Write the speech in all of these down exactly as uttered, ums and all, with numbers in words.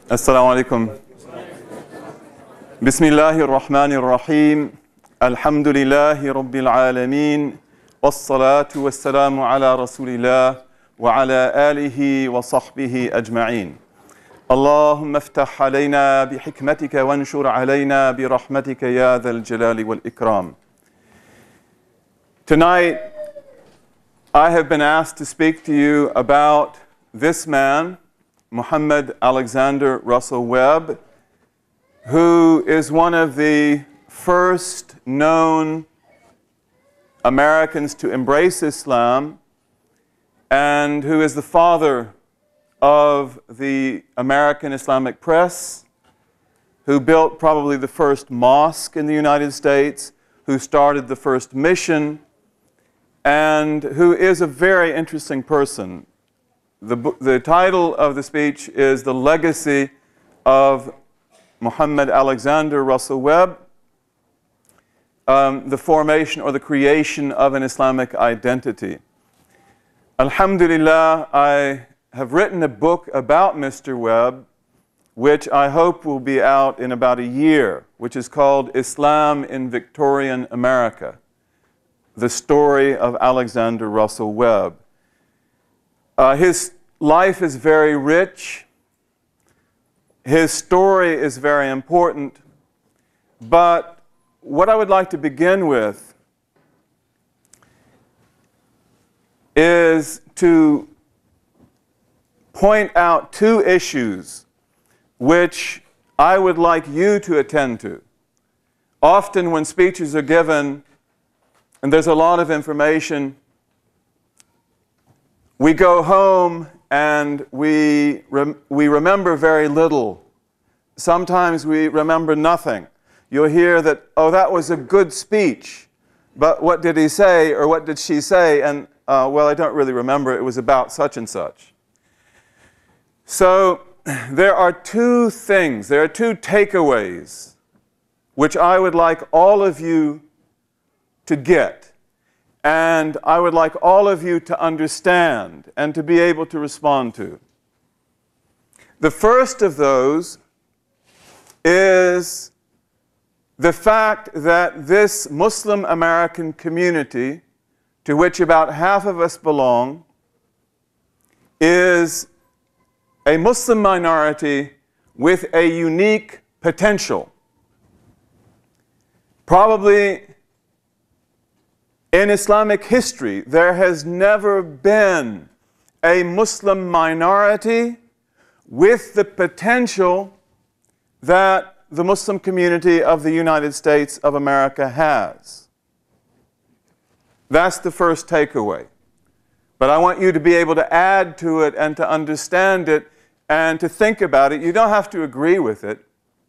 Assalamu alaikum. Bismillahir Rahmanir Rahim. Alhamdulillahi Rabbil Alameen. Wassalatu wassalamu ala Rasulillah wa ala alihi wa sahbihi ajma'in. Allahumma aftah alayna bihikmatika wanshur alayna birahmatika ya dhal jalali wal ikram. Tonight, I have been asked to speak to you about this man, Muhammad Alexander Russell Webb, who is one of the first known Americans to embrace Islam and who is the father of the American Islamic press, who built probably the first mosque in the United States, who started the first mission, and who is a very interesting person. The, the title of the speech is The Legacy of Muhammad Alexander Russell Webb, um, the formation or the creation of an Islamic identity. Alhamdulillah, I have written a book about Mister Webb, which I hope will be out in about a year, which is called Islam in Victorian America, the story of Alexander Russell Webb. Uh, his life is very rich. His story is very important. But what I would like to begin with is to point out two issues which I would like you to attend to. Often when speeches are given, and there's a lot of information, we go home and we, rem we remember very little. Sometimes we remember nothing. You'll hear that, oh, that was a good speech, but what did he say or what did she say? And, uh, well, I don't really remember. It was about such and such. So there are two things, there are two takeaways which I would like all of you to get. And I would like all of you to understand and to be able to respond to. The first of those is the fact that this Muslim American community, to which about half of us belong, is a Muslim minority with a unique potential. Probably in Islamic history, there has never been a Muslim minority with the potential that the Muslim community of the United States of America has. That's the first takeaway. But I want you to be able to add to it and to understand it and to think about it. You don't have to agree with it.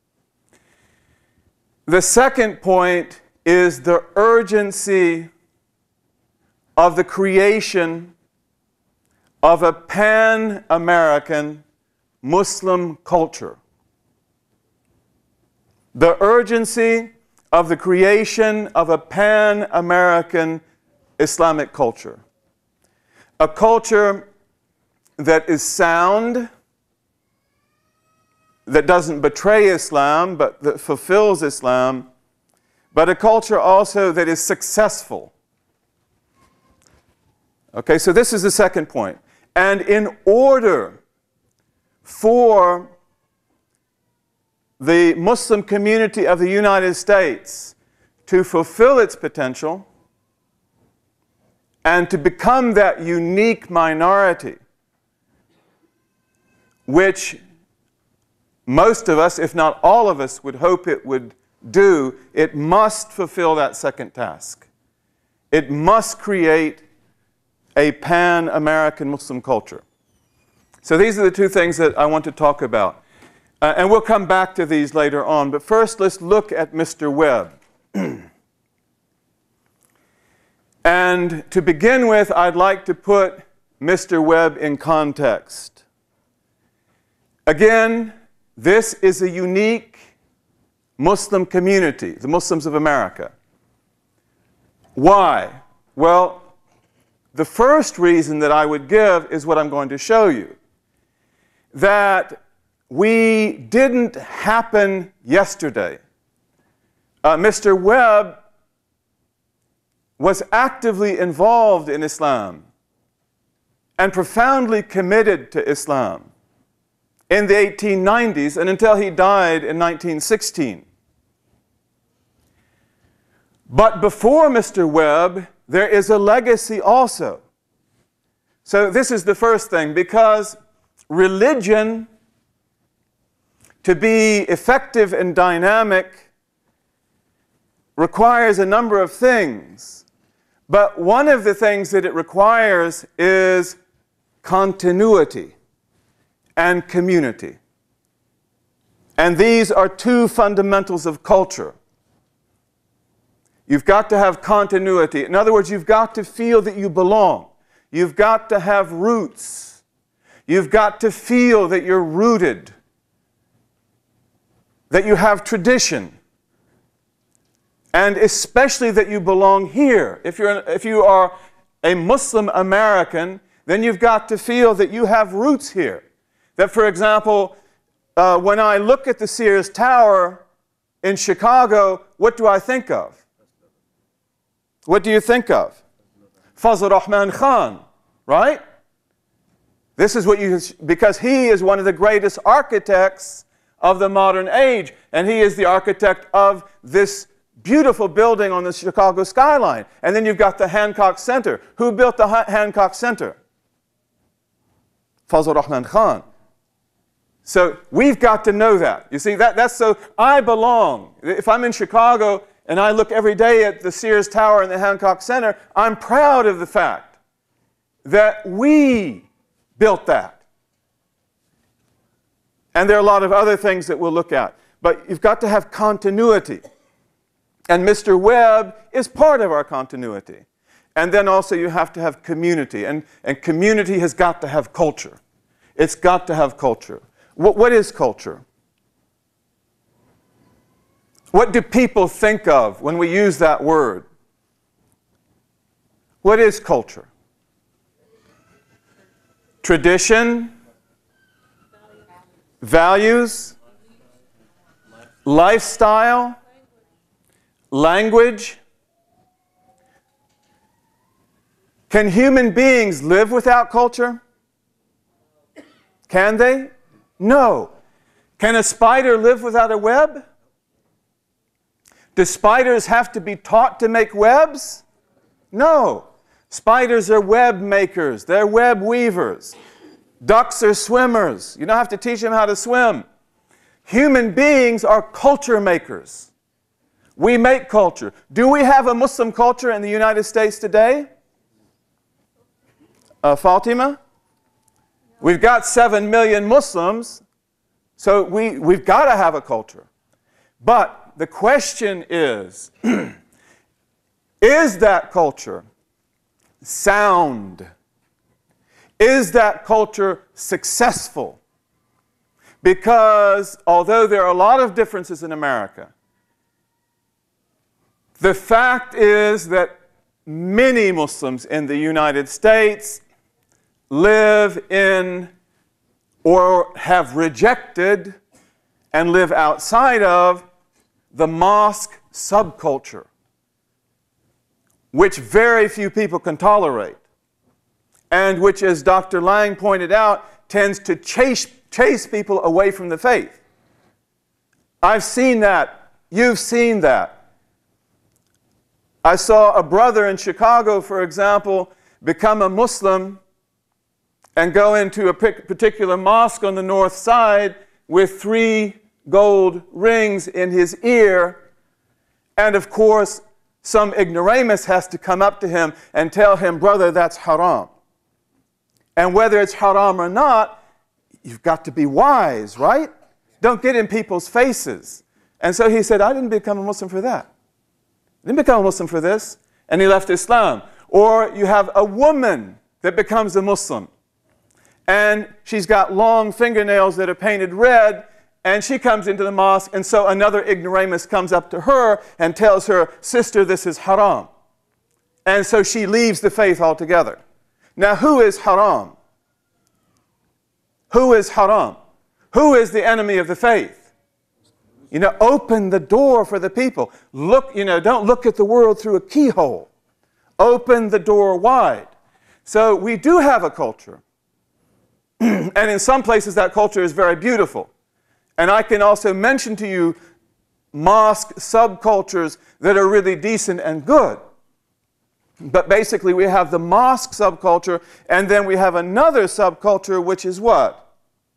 The second point is the urgency of the creation of a pan-American Muslim culture. The urgency of the creation of a pan-American Islamic culture. A culture that is sound, that doesn't betray Islam, but that fulfills Islam, but a culture also that is successful. Okay, so this is the second point. And in order for the Muslim community of the United States to fulfill its potential and to become that unique minority, which most of us, if not all of us, would hope it would do, it must fulfill that second task. It must create a pan-American Muslim culture. So these are the two things that I want to talk about. Uh, and we'll come back to these later on. But first, let's look at Mister Webb. And to begin with, I'd like to put Mister Webb in context. Again, this is a unique Muslim community, the Muslims of America. Why? Well, the first reason that I would give is what I'm going to show you. That we didn't happen yesterday. Uh, Mister Webb was actively involved in Islam and profoundly committed to Islam in the eighteen nineties and until he died in nineteen sixteen. But before Mister Webb, there is a legacy also. So this is the first thing, because religion, to be effective and dynamic, requires a number of things. But one of the things that it requires is continuity and community. And these are two fundamentals of culture. You've got to have continuity. In other words, you've got to feel that you belong. You've got to have roots. You've got to feel that you're rooted, that you have tradition, and especially that you belong here. If you're, if you are a Muslim American, then you've got to feel that you have roots here. That, for example, uh, when I look at the Sears Tower in Chicago, what do I think of? What do you think of? Fazl Rahman Khan, right? This is what you, because he is one of the greatest architects of the modern age, and he is the architect of this beautiful building on the Chicago skyline. And then you've got the Hancock Center. Who built the ha Hancock Center? Fazl Rahman Khan. So we've got to know that. You see, that, that's so, I belong. If I'm in Chicago and I look every day at the Sears Tower and the Hancock Center, I'm proud of the fact that we built that. And there are a lot of other things that we'll look at. But you've got to have continuity. And Mister Webb is part of our continuity. And then also you have to have community. And, and community has got to have culture. It's got to have culture. What, what is culture? What do people think of when we use that word? What is culture? Tradition, values, lifestyle, language. Can human beings live without culture? Can they? No. Can a spider live without a web? Do spiders have to be taught to make webs? No. Spiders are web makers. They're web weavers. Ducks are swimmers. You don't have to teach them how to swim. Human beings are culture makers. We make culture. Do we have a Muslim culture in the United States today? Uh, Fatima? We've got seven million Muslims, so we, we've got to have a culture. But the question is, is that culture sound? Is that culture successful? Because although there are a lot of differences in America, the fact is that many Muslims in the United States live in or have rejected and live outside of the mosque subculture, which very few people can tolerate, and which, as Doctor Lang pointed out, tends to chase, chase people away from the faith. I've seen that. You've seen that. I saw a brother in Chicago, for example, become a Muslim and go into a particular mosque on the north side with three gold rings in his ear. And of course, some ignoramus has to come up to him and tell him, brother, that's haram. And whether it's haram or not, you've got to be wise, right? Don't get in people's faces. And so he said, I didn't become a Muslim for that. I didn't become a Muslim for this. And he left Islam. Or you have a woman that becomes a Muslim. And she's got long fingernails that are painted red, and she comes into the mosque, and so another ignoramus comes up to her and tells her, sister, this is haram. And so she leaves the faith altogether. Now, who is haram? Who is haram? Who is the enemy of the faith? You know, open the door for the people. Look, you know, don't look at the world through a keyhole. Open the door wide. So we do have a culture. And in some places that culture is very beautiful. And I can also mention to you mosque subcultures that are really decent and good. But basically we have the mosque subculture, and then we have another subculture, which is what?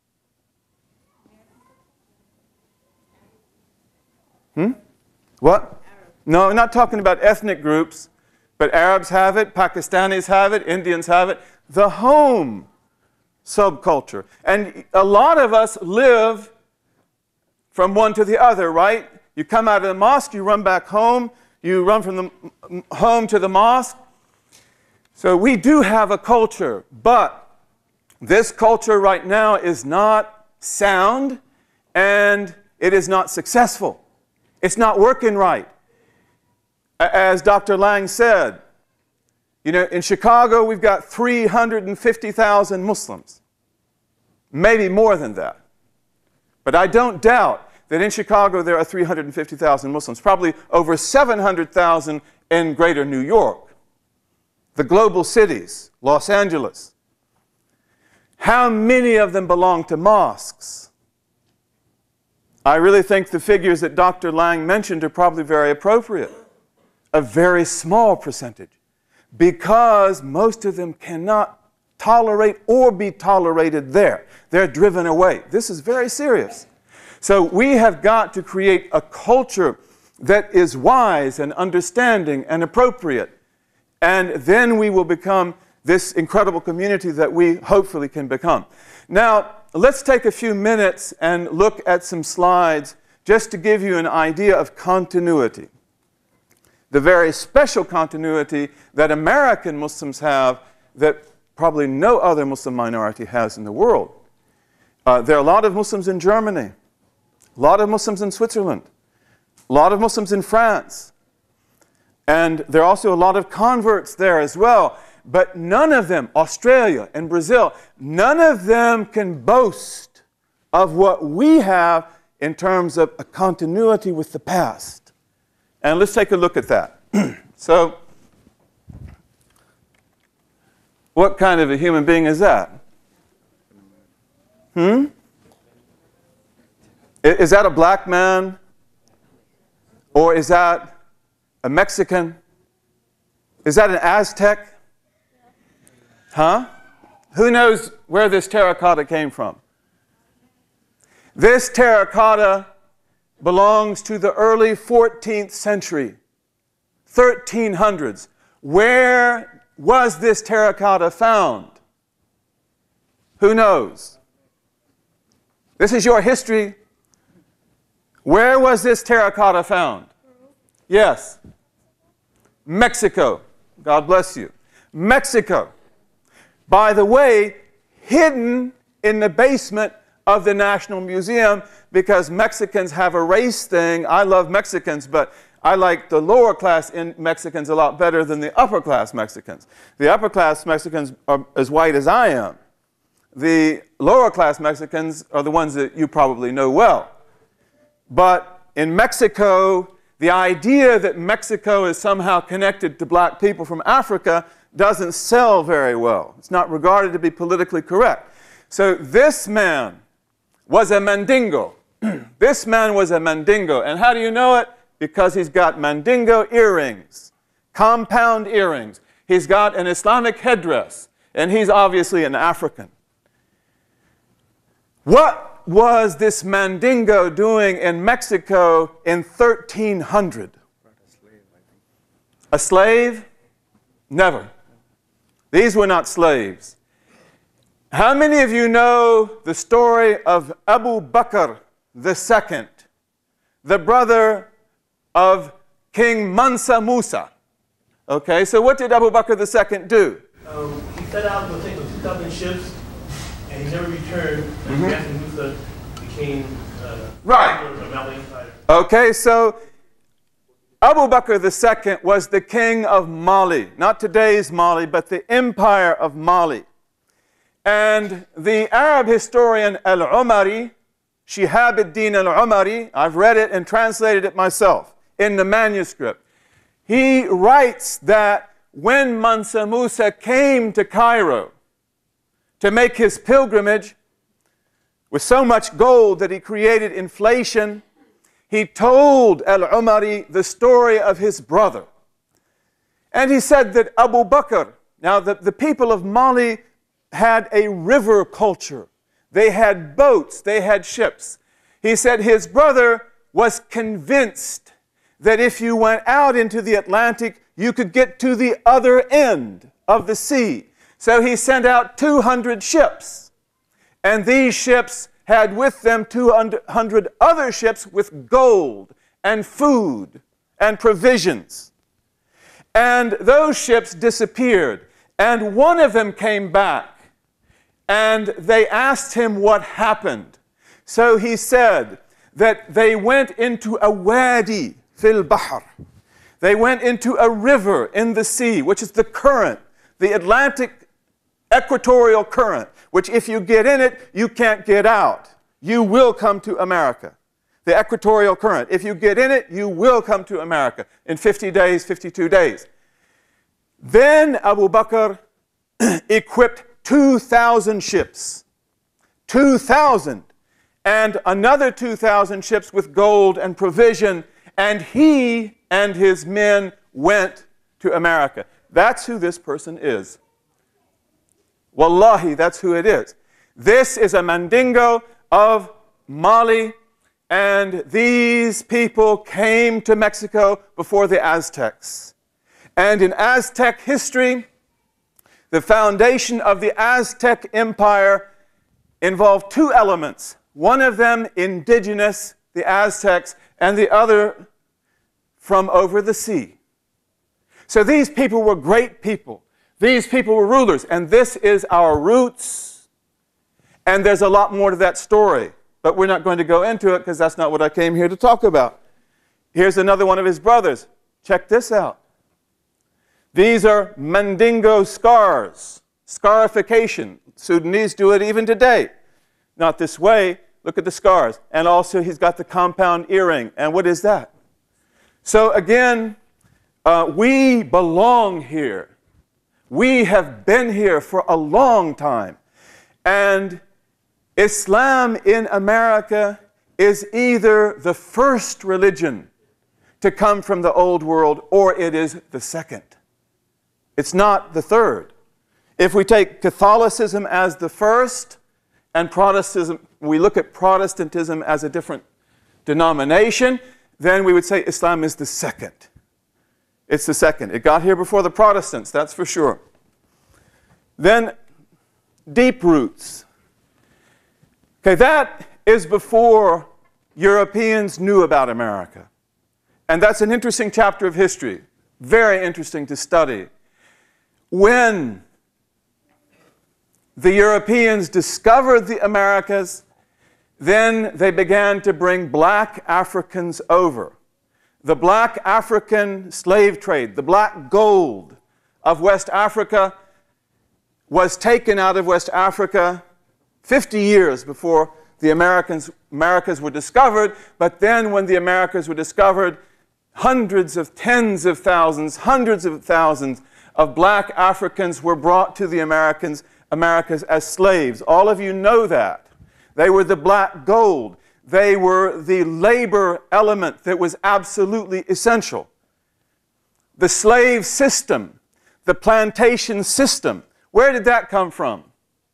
Hmm? What? No, I'm not talking about ethnic groups, but Arabs have it, Pakistanis have it, Indians have it. The home subculture. And a lot of us live from one to the other, right? You come out of the mosque, you run back home, you run from the home to the mosque. So we do have a culture, but this culture right now is not sound and it is not successful. It's not working right. As Doctor Lang said, you know, in Chicago we've got three hundred fifty thousand Muslims, maybe more than that. But I don't doubt that in Chicago there are three hundred fifty thousand Muslims, probably over seven hundred thousand in greater New York, the global cities, Los Angeles. How many of them belong to mosques? I really think the figures that Doctor Lang mentioned are probably very appropriate. A very small percentage, because most of them cannot tolerate or be tolerated there. They're driven away. This is very serious. So we have got to create a culture that is wise and understanding and appropriate. And then we will become this incredible community that we hopefully can become. Now, let's take a few minutes and look at some slides just to give you an idea of continuity. The very special continuity that American Muslims have that probably no other Muslim minority has in the world. Uh, there are a lot of Muslims in Germany, a lot of Muslims in Switzerland, a lot of Muslims in France, and there are also a lot of converts there as well. But none of them, Australia and Brazil, none of them can boast of what we have in terms of a continuity with the past. And let's take a look at that. So, what kind of a human being is that? Hmm? Is that a black man? Or is that a Mexican? Is that an Aztec? Huh? Who knows where this terracotta came from? This terracotta belongs to the early fourteenth century, thirteen hundreds. Where was this terracotta found? Who knows? This is your history. Where was this terracotta found? Yes. Mexico. God bless you. Mexico. By the way, hidden in the basement of the National Museum, because Mexicans have a race thing. I love Mexicans, but I like the lower class in Mexicans a lot better than the upper class Mexicans. The upper class Mexicans are as white as I am. The lower class Mexicans are the ones that you probably know well. But in Mexico, the idea that Mexico is somehow connected to black people from Africa doesn't sell very well. It's not regarded to be politically correct. So this man was a Mandingo. This man was a Mandingo. And how do you know it? Because he's got Mandingo earrings, compound earrings. He's got an Islamic headdress, and he's obviously an African. What was this Mandingo doing in Mexico in thirteen hundred? A slave? Never. These were not slaves. How many of you know the story of Abu Bakr the Second, the brother of King Mansa Musa? Okay, so what did Abu Bakr the Second do? Um, he set out to take two thousand ships, and he never returned. And mm-hmm. Mansa Musa became uh, right. Okay, so Abu Bakr the Second was the king of Mali, not today's Mali, but the empire of Mali. And the Arab historian Al-Umari Shihab ad-Din al-Umari, I've read it and translated it myself in the manuscript. He writes that when Mansa Musa came to Cairo to make his pilgrimage with so much gold that he created inflation, he told al-Umari the story of his brother. And he said that Abu Bakr, now the, the people of Mali had a river culture. They had boats, they had ships. He said his brother was convinced that if you went out into the Atlantic, you could get to the other end of the sea. So he sent out two hundred ships. And these ships had with them two hundred other ships with gold and food and provisions. And those ships disappeared. And one of them came back. And they asked him what happened. So he said that they went into a wadi fil bahr. They went into a river in the sea, which is the current, the Atlantic equatorial current, which if you get in it, you can't get out. You will come to America. The equatorial current. If you get in it, you will come to America in fifty days, fifty-two days. Then Abu Bakr equipped two thousand ships. two thousand. And another two thousand ships with gold and provision. And he and his men went to America. That's who this person is. Wallahi, that's who it is. This is a Mandingo of Mali, and these people came to Mexico before the Aztecs. And in Aztec history, the foundation of the Aztec Empire involved two elements. One of them indigenous, the Aztecs, and the other from over the sea. So these people were great people. These people were rulers, and this is our roots. And there's a lot more to that story, but we're not going to go into it because that's not what I came here to talk about. Here's another one of his brothers. Check this out. These are Mandingo scars, scarification. Sudanese do it even today. Not this way. Look at the scars. And also he's got the compound earring. And what is that? So again, uh, we belong here. We have been here for a long time. And Islam in America is either the first religion to come from the old world or it is the second. It's not the third. If we take Catholicism as the first and Protestantism, we look at Protestantism as a different denomination, then we would say Islam is the second. It's the second. It got here before the Protestants, that's for sure. Then, deep roots. Okay, that is before Europeans knew about America. And that's an interesting chapter of history. Very interesting to study. When the Europeans discovered the Americas, then they began to bring black Africans over. The black African slave trade, the black gold of West Africa was taken out of West Africa fifty years before the Americans, Americas were discovered. But then when the Americas were discovered, hundreds of tens of thousands, hundreds of thousands of black Africans were brought to the Americans, Americas as slaves. All of you know that. They were the black gold. They were the labor element that was absolutely essential. The slave system, the plantation system, where did that come from?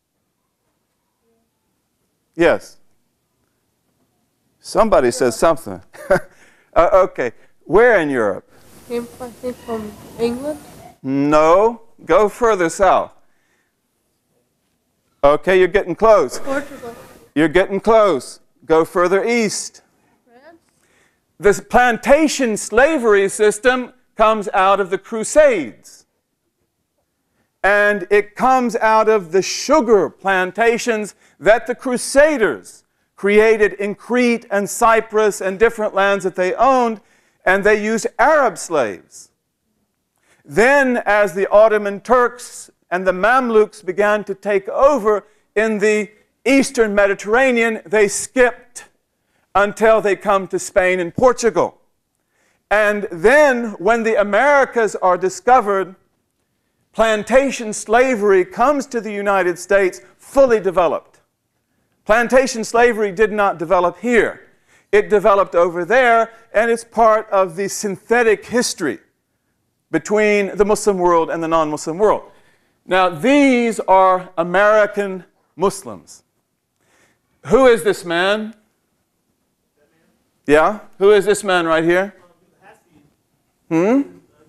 Yes. Somebody says something. uh, okay. Where in Europe? Came, I think, from England. No. Go further south. Okay, you're getting close. Portugal. You're getting close. Go further east. France. This plantation slavery system comes out of the Crusades. And it comes out of the sugar plantations that the Crusaders created in Crete and Cyprus and different lands that they owned, and they used Arab slaves. Then, as the Ottoman Turks and the Mamluks began to take over in the Eastern Mediterranean, they skipped until they come to Spain and Portugal. And then when the Americas are discovered, plantation slavery comes to the United States fully developed. Plantation slavery did not develop here. It developed over there, and it's part of the synthetic history between the Muslim world and the non-Muslim world. Now, these are American Muslims. Who is this man? Yeah? Who is this man right here? Hmm?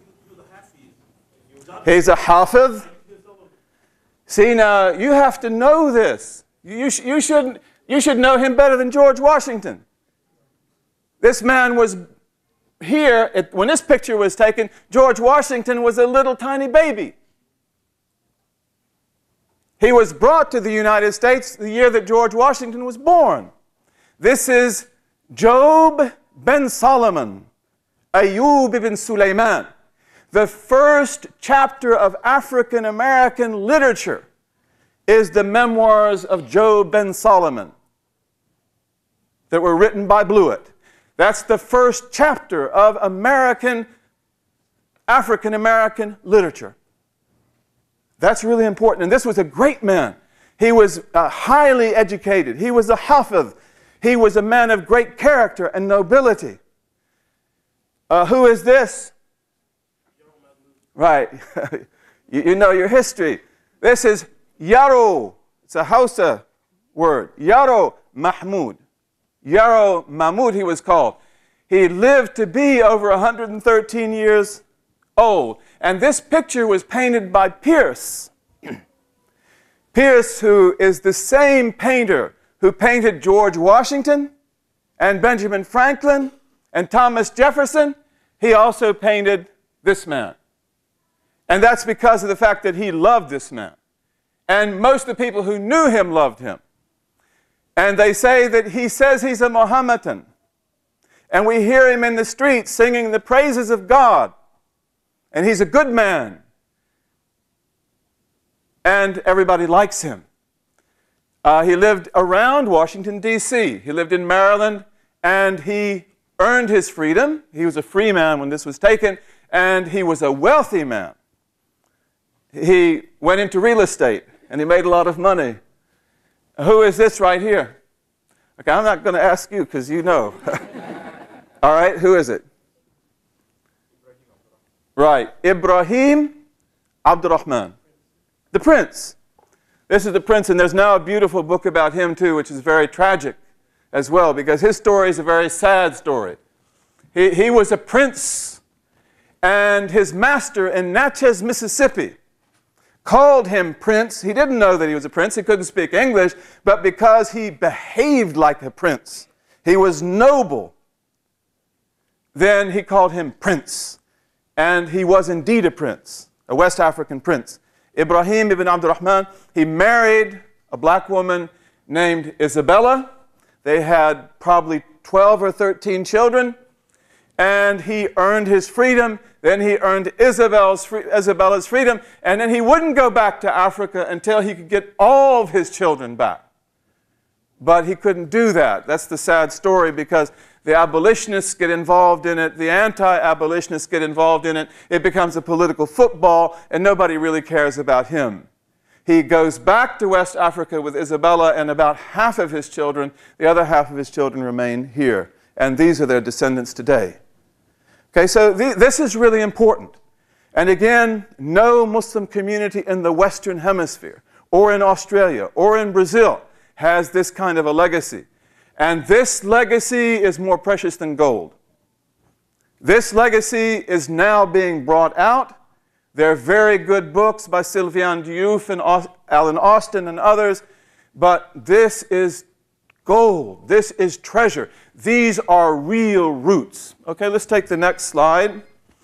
He's a Hafiz. See, now, you have to know this. You, sh you, shouldn't, you should know him better than George Washington. This man was here, it, when this picture was taken, George Washington was a little tiny baby. He was brought to the United States the year that George Washington was born. This is Job ben Solomon, Ayub ibn Sulaiman. The first chapter of African American literature is the memoirs of Job ben Solomon that were written by Blewett. That's the first chapter of American, African American literature. That's really important. And this was a great man. He was uh, highly educated. He was a Hafiz. He was a man of great character and nobility. Uh, who is this? Right. you, you know your history. This is Yaro. It's a Hausa word. Yaro Mahmud. Yaro Mahmud, he was called. He lived to be over one hundred thirteen years old. And this picture was painted by Pierce. Pierce, who is the same painter who painted George Washington and Benjamin Franklin and Thomas Jefferson, he also painted this man. And that's because of the fact that he loved this man. And most of the people who knew him loved him. And they say that he says he's a Mohammedan. And we hear him in the streets singing the praises of God. And he's a good man. And everybody likes him. Uh, he lived around Washington, D C He lived in Maryland, and he earned his freedom. He was a free man when this was taken, and he was a wealthy man. He went into real estate, and he made a lot of money. Who is this right here? Okay, I'm not going to ask you because you know. All right, who is it? Right, Ibrahim Abdurrahman, the prince. This is the prince, and there's now a beautiful book about him too, which is very tragic as well, because his story is a very sad story. He, he was a prince, and his master in Natchez, Mississippi, called him prince. He didn't know that he was a prince. He couldn't speak English, but because he behaved like a prince, he was noble, then he called him prince. And he was indeed a prince, a West African prince. Ibrahim ibn Abdurrahman, he married a black woman named Isabella. They had probably twelve or thirteen children. And he earned his freedom. Then he earned Isabella's, free, Isabella's freedom. And then he wouldn't go back to Africa until he could get all of his children back. But he couldn't do that. That's the sad story, because the abolitionists get involved in it. The anti-abolitionists get involved in it. It becomes a political football, and nobody really cares about him. He goes back to West Africa with Isabella and about half of his children. The other half of his children remain here. And these are their descendants today. Okay, so th this is really important. And again, no Muslim community in the Western Hemisphere, or in Australia, or in Brazil, has this kind of a legacy. And this legacy is more precious than gold. This legacy is now being brought out. There are very good books by Sylviane Diouf and Alan Austin and others, but this is gold. This is treasure. These are real roots. Okay, let's take the next slide.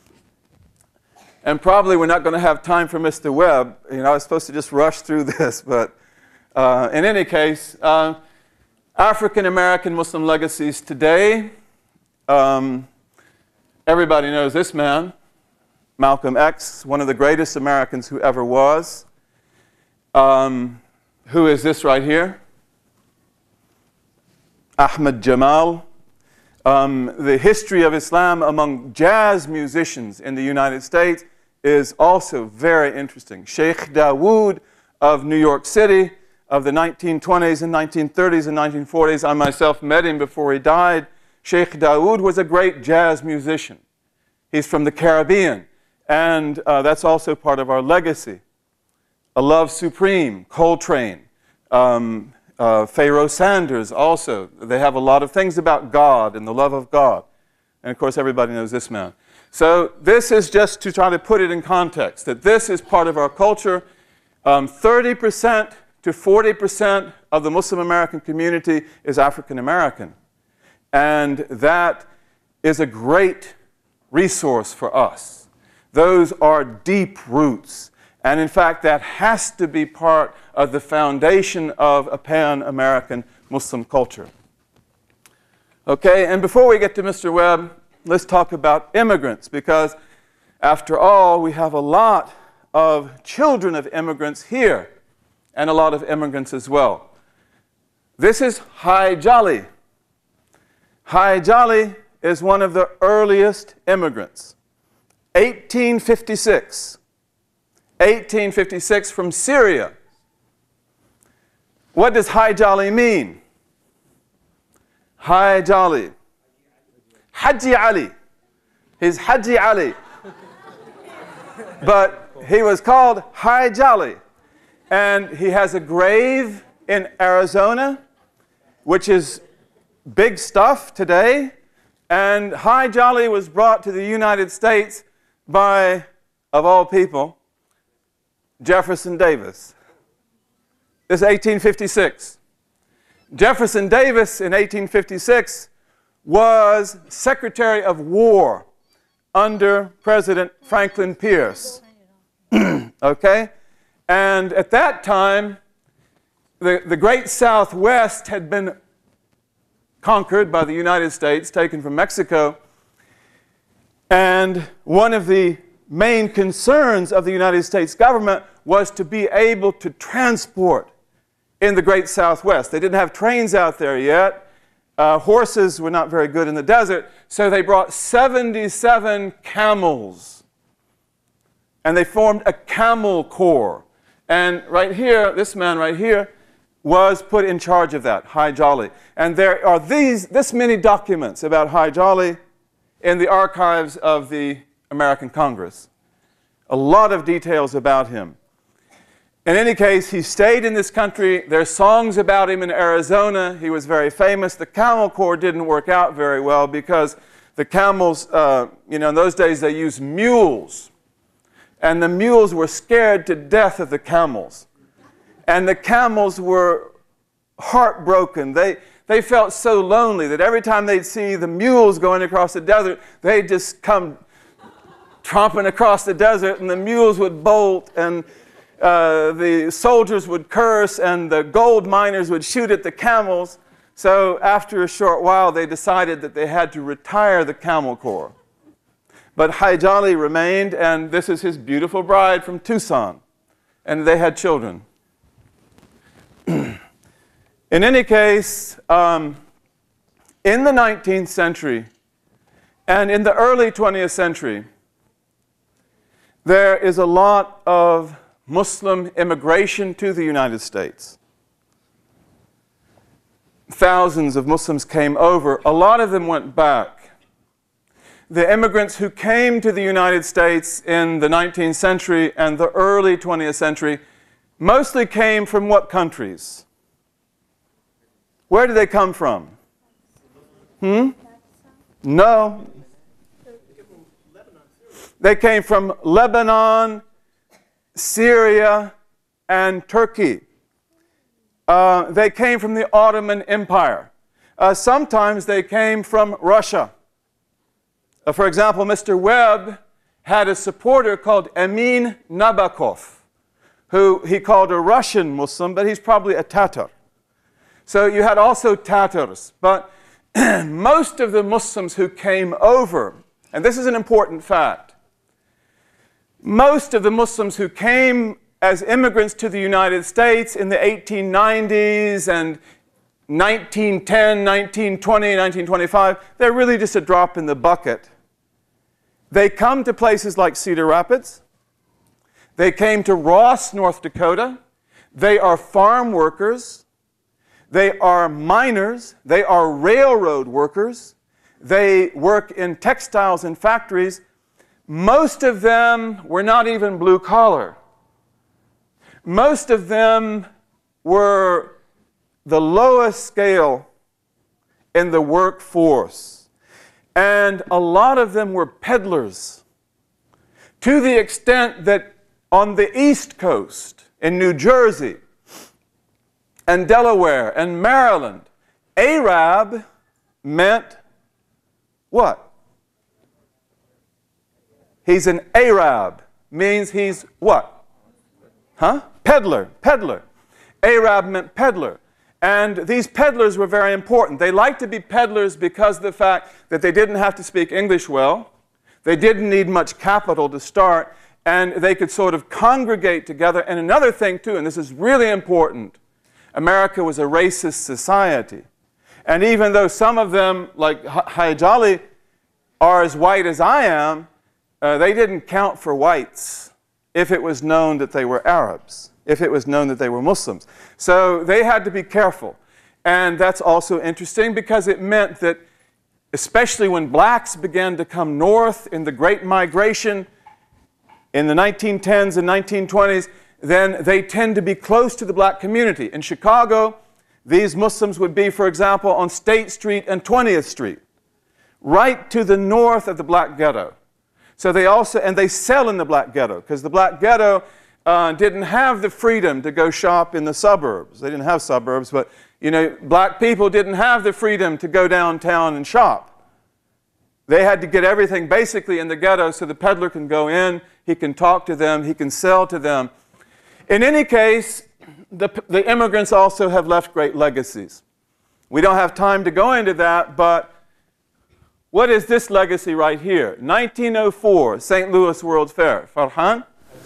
And probably we're not going to have time for Mister Webb. You know, I was supposed to just rush through this, but uh, in any case, uh, African-American Muslim legacies today. Um, everybody knows this man, Malcolm X, one of the greatest Americans who ever was. Um, who is this right here? Ahmad Jamal. Um, the history of Islam among jazz musicians in the United States is also very interesting. Sheikh Dawood of New York City of the nineteen twenties and nineteen thirties and nineteen forties. I myself met him before he died. Sheikh Dawood was a great jazz musician. He's from the Caribbean, and uh, that's also part of our legacy. A Love Supreme, Coltrane, um, uh, Pharaoh Sanders also. They have a lot of things about God and the love of God. And of course, everybody knows this man. So this is just to try to put it in context, that this is part of our culture. Um, thirty percent to forty percent of the Muslim American community is African American. And that is a great resource for us. Those are deep roots. And in fact, that has to be part of the foundation of a pan-American Muslim culture. Okay, and before we get to Mister Webb, let's talk about immigrants, because after all, we have a lot of children of immigrants here, and a lot of immigrants as well. This is Hai Jali. Hai Jali is one of the earliest immigrants. eighteen fifty-six. eighteen fifty-six from Syria. What does Hai Jali mean? Hai Jali. Haji Ali. He's Haji Ali. But he was called Hai Jali. And he has a grave in Arizona, which is big stuff today. And Hai Jali was brought to the United States by, of all people, Jefferson Davis. This is eighteen fifty-six. Jefferson Davis in eighteen fifty-six was Secretary of War under President Franklin Pierce. Okay? And at that time, the, the Great Southwest had been conquered by the United States, taken from Mexico. And one of the main concerns of the United States government was to be able to transport in the Great Southwest. They didn't have trains out there yet. Uh, horses were not very good in the desert, so they brought seventy-seven camels. And they formed a camel corps. And right here, this man right here, was put in charge of that, Hai Jali. And there are these, this many documents about Hai Jali in the archives of the American Congress. A lot of details about him. In any case, he stayed in this country. There's songs about him in Arizona. He was very famous. The Camel Corps didn't work out very well because the camels, uh, you know, in those days they used mules. And the mules were scared to death of the camels. And the camels were heartbroken. They, they felt so lonely that every time they'd see the mules going across the desert, they'd just come tromping across the desert, and the mules would bolt, and uh, the soldiers would curse, and the gold miners would shoot at the camels. So after a short while, they decided that they had to retire the Camel Corps. But Hai Jali remained, and this is his beautiful bride from Tucson. And they had children. In any case, um, in the nineteenth century and in the early twentieth century, there is a lot of Muslim immigration to the United States. Thousands of Muslims came over. A lot of them went back. The immigrants who came to the United States in the nineteenth century and the early twentieth century mostly came from what countries? Where did they come from? Hmm? No. They came from Lebanon, Syria, and Turkey. Uh, they came from the Ottoman Empire. Uh, sometimes they came from Russia. Uh, for example, Mister Webb had a supporter called Emin Nabokov, who he called a Russian Muslim, but he's probably a Tatar. So you had also Tatars. But most of the Muslims who came over, and this is an important fact, most of the Muslims who came as immigrants to the United States in the eighteen nineties and nineteen ten, nineteen twenty, nineteen twenty-five, they're really just a drop in the bucket. They come to places like Cedar Rapids. They came to Ross, North Dakota. They are farm workers. They are miners. They are railroad workers. They work in textiles and factories. Most of them were not even blue collar. Most of them were the lowest scale in the workforce. And a lot of them were peddlers, to the extent that on the East Coast, in New Jersey, and Delaware, and Maryland, Arab meant what? He's an Arab, means he's what? Huh? Peddler, peddler. Arab meant peddler. And these peddlers were very important. They liked to be peddlers because of the fact that they didn't have to speak English well. They didn't need much capital to start. And they could sort of congregate together. And another thing, too, and this is really important, America was a racist society. And even though some of them, like Wahhaj Ali, are as white as I am, uh, they didn't count for whites if it was known that they were Arabs, if it was known that they were Muslims. So they had to be careful. And that's also interesting because it meant that, especially when blacks began to come north in the Great Migration in the nineteen tens and nineteen twenties, then they tend to be close to the black community. In Chicago, these Muslims would be, for example, on State Street and twentieth Street, right to the north of the black ghetto. So they also, and they sell in the black ghetto, because the black ghetto uh, didn't have the freedom to go shop in the suburbs. They didn't have suburbs, but, you know, black people didn't have the freedom to go downtown and shop. They had to get everything basically in the ghetto so the peddler can go in, he can talk to them, he can sell to them. In any case, the, the immigrants also have left great legacies. We don't have time to go into that, but what is this legacy right here? nineteen oh four, Saint Louis World's Fair. Farhan?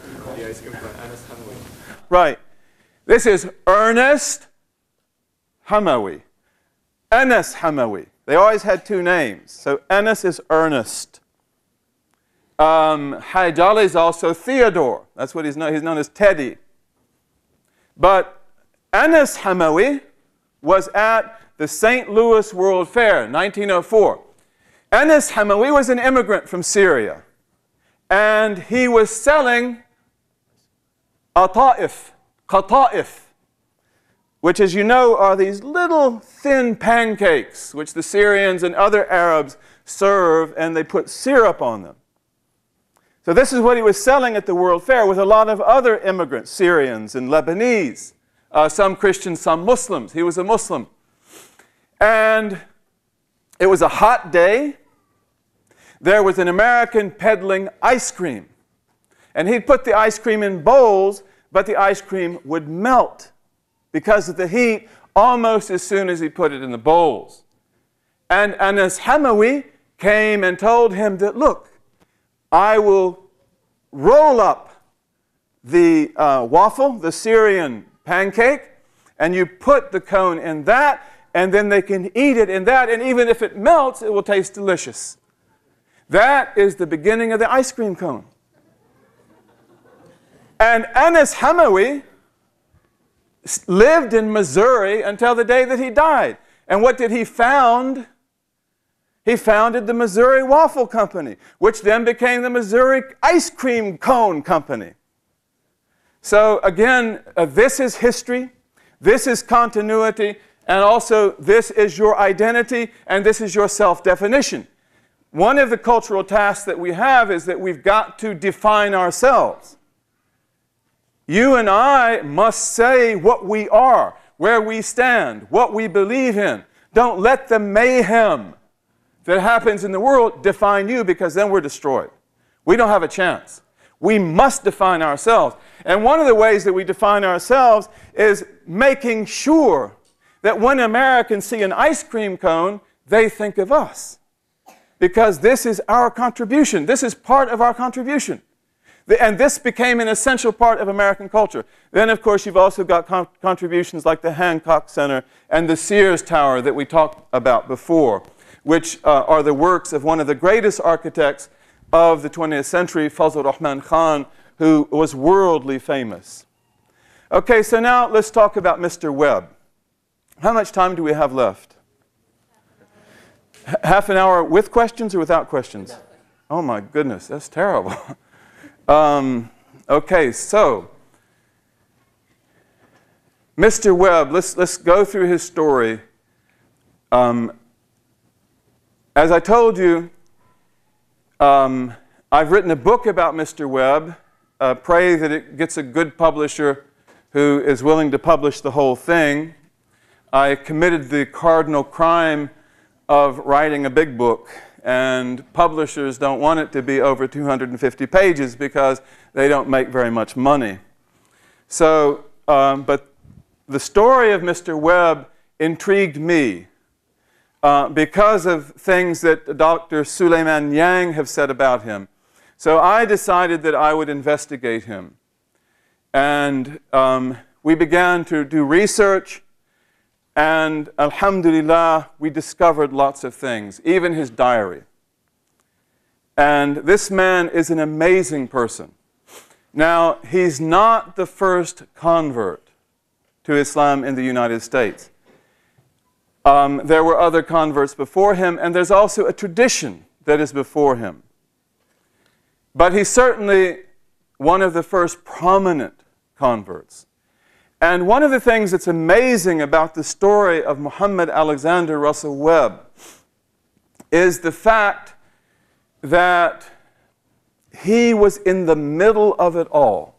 Right. This is Ernest Hamawi. Enes Hamawi. They always had two names. So Enes is Ernest. Um, Wahhaj Ali is also Theodore. That's what he's known. He's known as Teddy. But Enes Hamawi was at the Saint Louis World Fair, nineteen oh four. Enes Hamawi was an immigrant from Syria. And he was selling ata'if, qata'if, which, as you know, are these little thin pancakes which the Syrians and other Arabs serve, and they put syrup on them. So this is what he was selling at the World Fair with a lot of other immigrants, Syrians and Lebanese, uh, some Christians, some Muslims. He was a Muslim. And it was a hot day. There was an American peddling ice cream. And he'd put the ice cream in bowls, but the ice cream would melt because of the heat almost as soon as he put it in the bowls. And Enes Hamawi came and told him that, look, I will roll up the uh, waffle, the Syrian pancake, and you put the cone in that, and then they can eat it in that, and even if it melts, it will taste delicious. That is the beginning of the ice cream cone. And Enes Hamawi lived in Missouri until the day that he died. And what did he found? He founded the Missouri Waffle Company, which then became the Missouri Ice Cream Cone Company. So again, uh, this is history, this is continuity, and also this is your identity, and this is your self-definition. One of the cultural tasks that we have is that we've got to define ourselves. You and I must say what we are, where we stand, what we believe in. Don't let the mayhem that happens in the world define you, because then we're destroyed. We don't have a chance. We must define ourselves. And one of the ways that we define ourselves is making sure that when Americans see an ice cream cone, they think of us. Because this is our contribution. This is part of our contribution. And this became an essential part of American culture. Then, of course, you've also got con contributions like the Hancock Center and the Sears Tower that we talked about before, which uh, are the works of one of the greatest architects of the twentieth century, Fazl Rahman Khan, who was worldly famous. Okay, so now let's talk about Mister Webb. How much time do we have left? H half an hour with questions or without questions? Oh my goodness, that's terrible. um, okay, so Mister Webb, let's, let's go through his story. Um, as I told you, um, I've written a book about Mister Webb. Uh, pray that it gets a good publisher who is willing to publish the whole thing. I committed the cardinal crime of writing a big book, and publishers don't want it to be over two hundred fifty pages because they don't make very much money. So, um, but the story of Mister Webb intrigued me uh, because of things that Doctor Suleiman Yang have said about him. So I decided that I would investigate him. And um, we began to do research. And alhamdulillah, we discovered lots of things, even his diary. And this man is an amazing person. Now, he's not the first convert to Islam in the United States. Um, there were other converts before him, and there's also a tradition that is before him. But he's certainly one of the first prominent converts. And one of the things that's amazing about the story of Muhammad Alexander Russell Webb is the fact that he was in the middle of it all.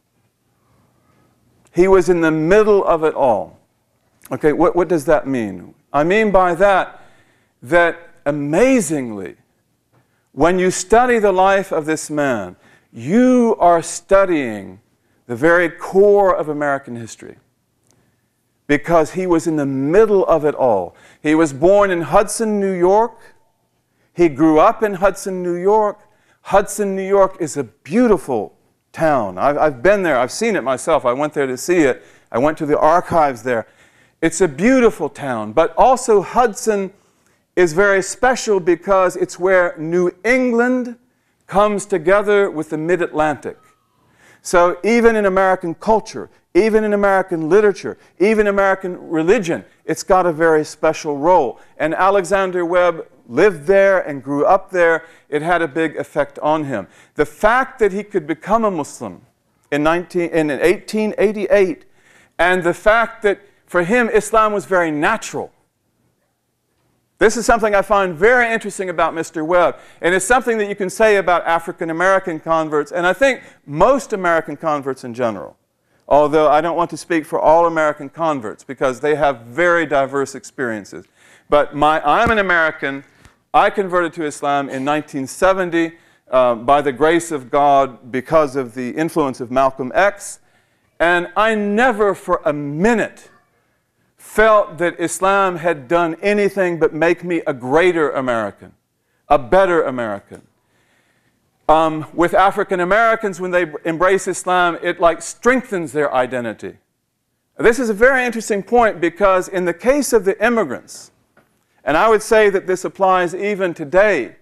He was in the middle of it all. Okay, what, what does that mean? I mean by that, that amazingly, when you study the life of this man, you are studying the very core of American history, because he was in the middle of it all. He was born in Hudson, New York. He grew up in Hudson, New York. Hudson, New York is a beautiful town. I've, I've been there. I've seen it myself. I went there to see it. I went to the archives there. It's a beautiful town, but also Hudson is very special because it's where New England comes together with the Mid-Atlantic. So even in American culture, even in American literature, even American religion, it's got a very special role. And Alexander Webb lived there and grew up there. It had a big effect on him. The fact that he could become a Muslim in, in eighteen eighty-eight, and the fact that for him Islam was very natural. This is something I find very interesting about Mister Webb, and it's something that you can say about African American converts, and I think most American converts in general, although I don't want to speak for all American converts because they have very diverse experiences. But my, I'm an American. I converted to Islam in nineteen seventy uh, by the grace of God because of the influence of Malcolm X, and I never for a minute felt that Islam had done anything but make me a greater American, a better American. Um, with African Americans, when they embrace Islam, it like strengthens their identity. This is a very interesting point because in the case of the immigrants, and I would say that this applies even today,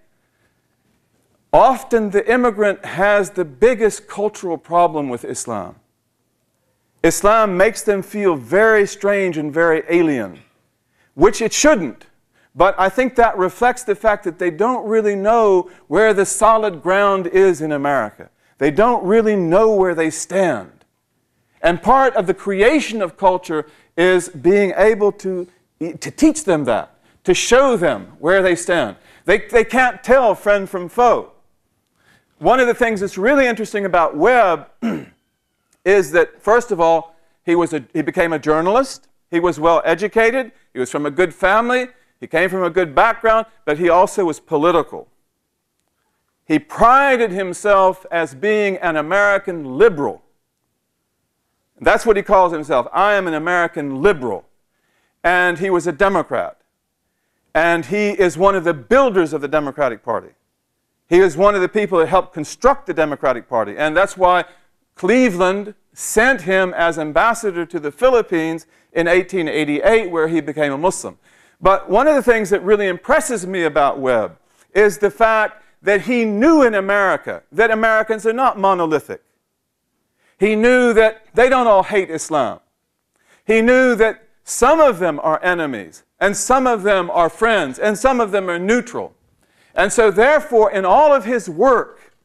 often the immigrant has the biggest cultural problem with Islam. Islam makes them feel very strange and very alien, which it shouldn't. But I think that reflects the fact that they don't really know where the solid ground is in America. They don't really know where they stand. And part of the creation of culture is being able to, to teach them that, to show them where they stand. They, they can't tell friend from foe. One of the things that's really interesting about Webb is that, first of all, he, was a, he became a journalist. He was well educated. He was from a good family. He came from a good background, but he also was political. He prided himself as being an American liberal. That's what he calls himself. I am an American liberal. And he was a Democrat. And he is one of the builders of the Democratic Party. He was one of the people that helped construct the Democratic Party. And that's why Cleveland sent him as ambassador to the Philippines in eighteen eighty-eight, where he became a Muslim. But one of the things that really impresses me about Webb is the fact that he knew in America that Americans are not monolithic. He knew that they don't all hate Islam. He knew that some of them are enemies, and some of them are friends, and some of them are neutral. And so therefore, in all of his work,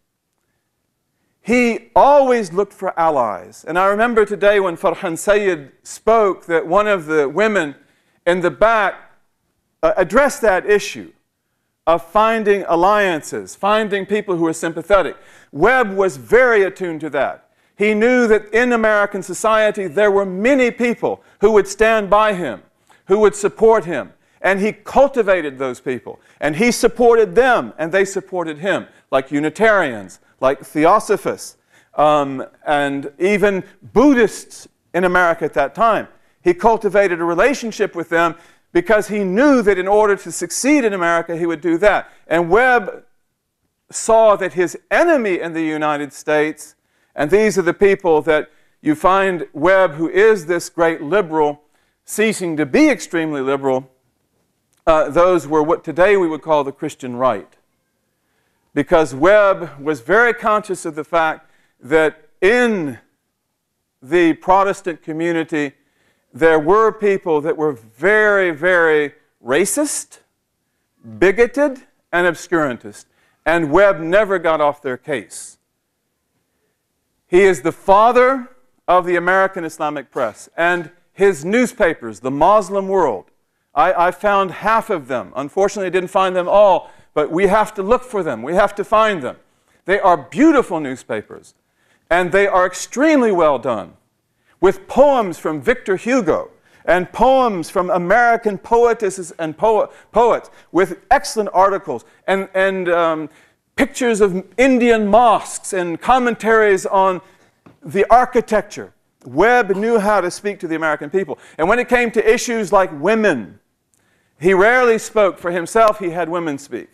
he always looked for allies. And I remember today when Farhan Sayyid spoke that one of the women in the back uh, addressed that issue of finding alliances, finding people who are sympathetic. Webb was very attuned to that. He knew that in American society there were many people who would stand by him, who would support him. And he cultivated those people. And he supported them, and they supported him, like Unitarians, like Theosophists, um, and even Buddhists in America at that time. He cultivated a relationship with them because he knew that in order to succeed in America, he would do that. And Webb saw that his enemy in the United States, and these are the people that you find Webb, who is this great liberal, ceasing to be extremely liberal, uh, those were what today we would call the Christian right. Because Webb was very conscious of the fact that in the Protestant community, there were people that were very, very racist, bigoted, and obscurantist. And Webb never got off their case. He is the father of the American Islamic press. And his newspapers, The Muslim World, I, I found half of them. Unfortunately, I didn't find them all, but we have to look for them. We have to find them. They are beautiful newspapers, and they are extremely well done, with poems from Victor Hugo and poems from American poetesses and po poets, with excellent articles and, and um, pictures of Indian mosques and commentaries on the architecture. Webb knew how to speak to the American people. And when it came to issues like women, he rarely spoke for himself. He had women speak.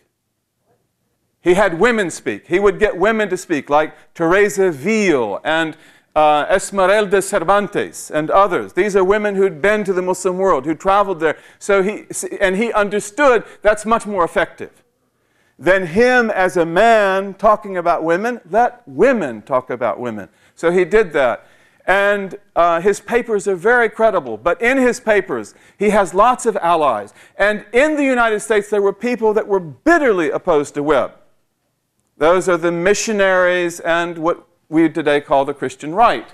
He had women speak. He would get women to speak, like Teresa Ville and uh, Esmeralda Cervantes and others. These are women who'd been to the Muslim world, who traveled there. So he, and he understood that's much more effective than him as a man talking about women. Let women talk about women. So he did that. And uh, his papers are very credible. But in his papers, he has lots of allies. And in the United States, there were people that were bitterly opposed to Webb. Those are the missionaries and what we today call the Christian right.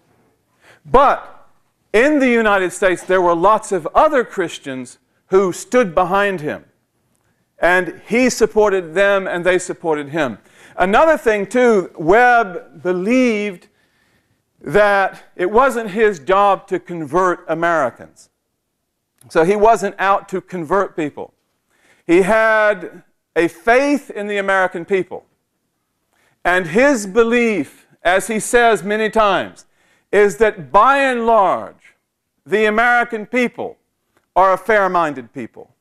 But in the United States, there were lots of other Christians who stood behind him. And he supported them, and they supported him. Another thing, too, Webb believed that it wasn't his job to convert Americans. So he wasn't out to convert people. He had a faith in the American people. And his belief, as he says many times, is that by and large, the American people are a fair-minded people.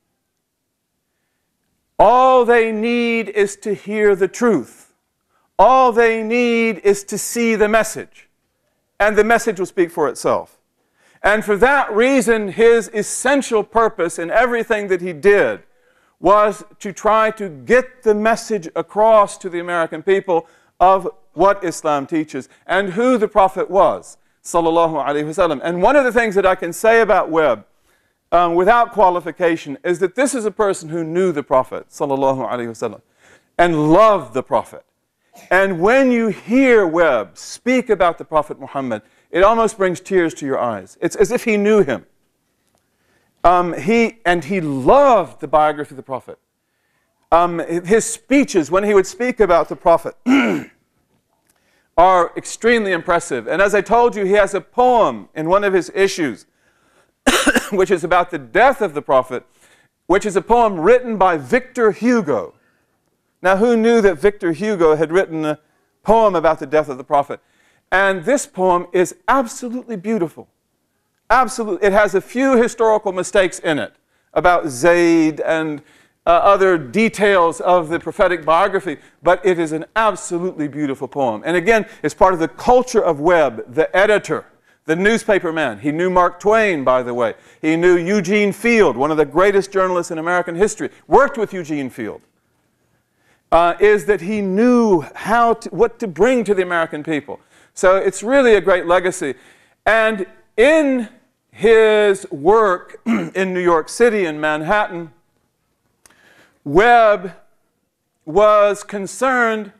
All they need is to hear the truth. All they need is to see the message. And the message will speak for itself. And for that reason, his essential purpose in everything that he did was to try to get the message across to the American people of what Islam teaches and who the Prophet was, sallallahu alaihi wasallam. And one of the things that I can say about Webb, um, without qualification, is that this is a person who knew the Prophet, sallallahu alaihi wasallam, and loved the Prophet. And when you hear Webb speak about the Prophet Muhammad, it almost brings tears to your eyes. It's as if he knew him. Um, he, and he loved the biography of the Prophet. Um, his speeches, when he would speak about the Prophet, are extremely impressive. And as I told you, he has a poem in one of his issues, which is about the death of the Prophet, which is a poem written by Victor Hugo. Now, who knew that Victor Hugo had written a poem about the death of the Prophet? And this poem is absolutely beautiful. Absolutely. It has a few historical mistakes in it about Zayd and uh, other details of the prophetic biography, but it is an absolutely beautiful poem. And again, it's part of the culture of Webb, the editor, the newspaper man. He knew Mark Twain, by the way. He knew Eugene Field, one of the greatest journalists in American history, worked with Eugene Field. Uh, is that he knew how to, what to bring to the American people. So it's really a great legacy. And in his work in New York City and Manhattan, Webb was concerned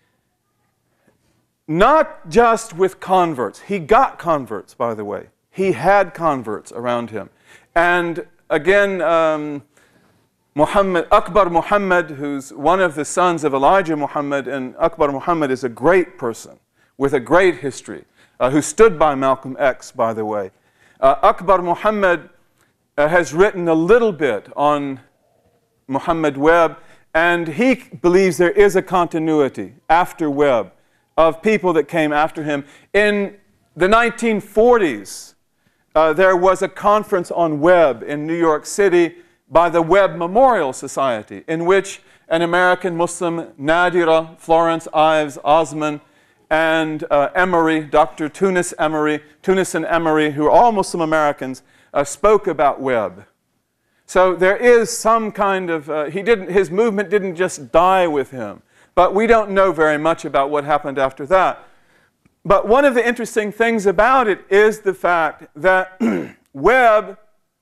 not just with converts. He got converts, by the way. He had converts around him. And again, um, Muhammad, Akbar Muhammad, who's one of the sons of Elijah Muhammad, and Akbar Muhammad is a great person with a great history, uh, who stood by Malcolm X, by the way. Uh, Akbar Muhammad uh, has written a little bit on Muhammad Webb, and he believes there is a continuity after Webb of people that came after him. In the nineteen forties, uh, there was a conference on Webb in New York City by the Webb Memorial Society, in which an American Muslim, Nadira, Florence Ives Osman, and uh, Emery, Doctor Tunis Emery, Tunis and Emery, who are all Muslim Americans, uh, spoke about Webb. So there is some kind of, uh, he didn't, his movement didn't just die with him, but we don't know very much about what happened after that. But one of the interesting things about it is the fact that Webb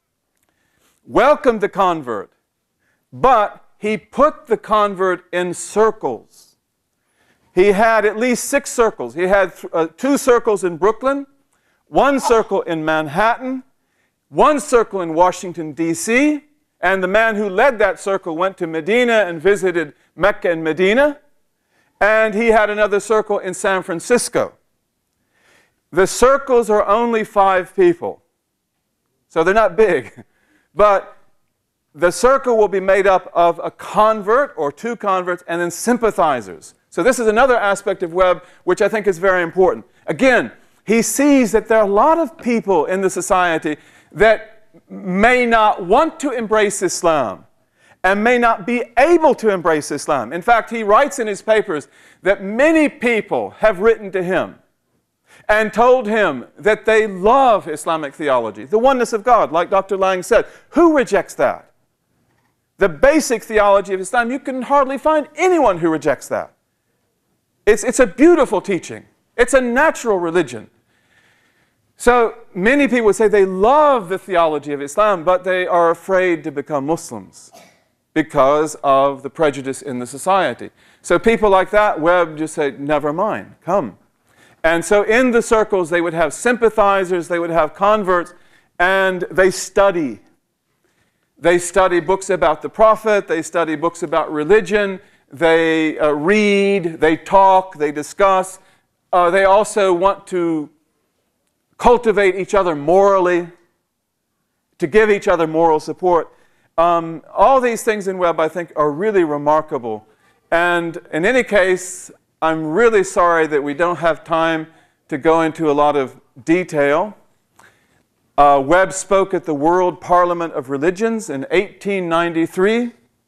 welcomed the convert, but he put the convert in circles. He had at least six circles. He had uh, two circles in Brooklyn, one circle in Manhattan, one circle in Washington, D C, and the man who led that circle went to Medina and visited Mecca and Medina, and he had another circle in San Francisco. The circles are only five people, so they're not big. But the circle will be made up of a convert or two converts and then sympathizers. So this is another aspect of Webb which I think is very important. Again, he sees that there are a lot of people in the society that may not want to embrace Islam and may not be able to embrace Islam. In fact, he writes in his papers that many people have written to him and told him that they love Islamic theology, the oneness of God, like Doctor Lang said. Who rejects that? The basic theology of Islam, you can hardly find anyone who rejects that. It's, it's a beautiful teaching. It's a natural religion. So many people would say they love the theology of Islam, but they are afraid to become Muslims because of the prejudice in the society. So people like that, Webb just say, never mind, come. And so in the circles, they would have sympathizers, they would have converts, and they study. They study books about the Prophet, they study books about religion, they uh, read, they talk, they discuss. Uh, they also want to cultivate each other morally, to give each other moral support. Um, all these things in Webb, I think, are really remarkable. And in any case, I'm really sorry that we don't have time to go into a lot of detail. Uh, Webb spoke at the World Parliament of Religions in eighteen ninety-three.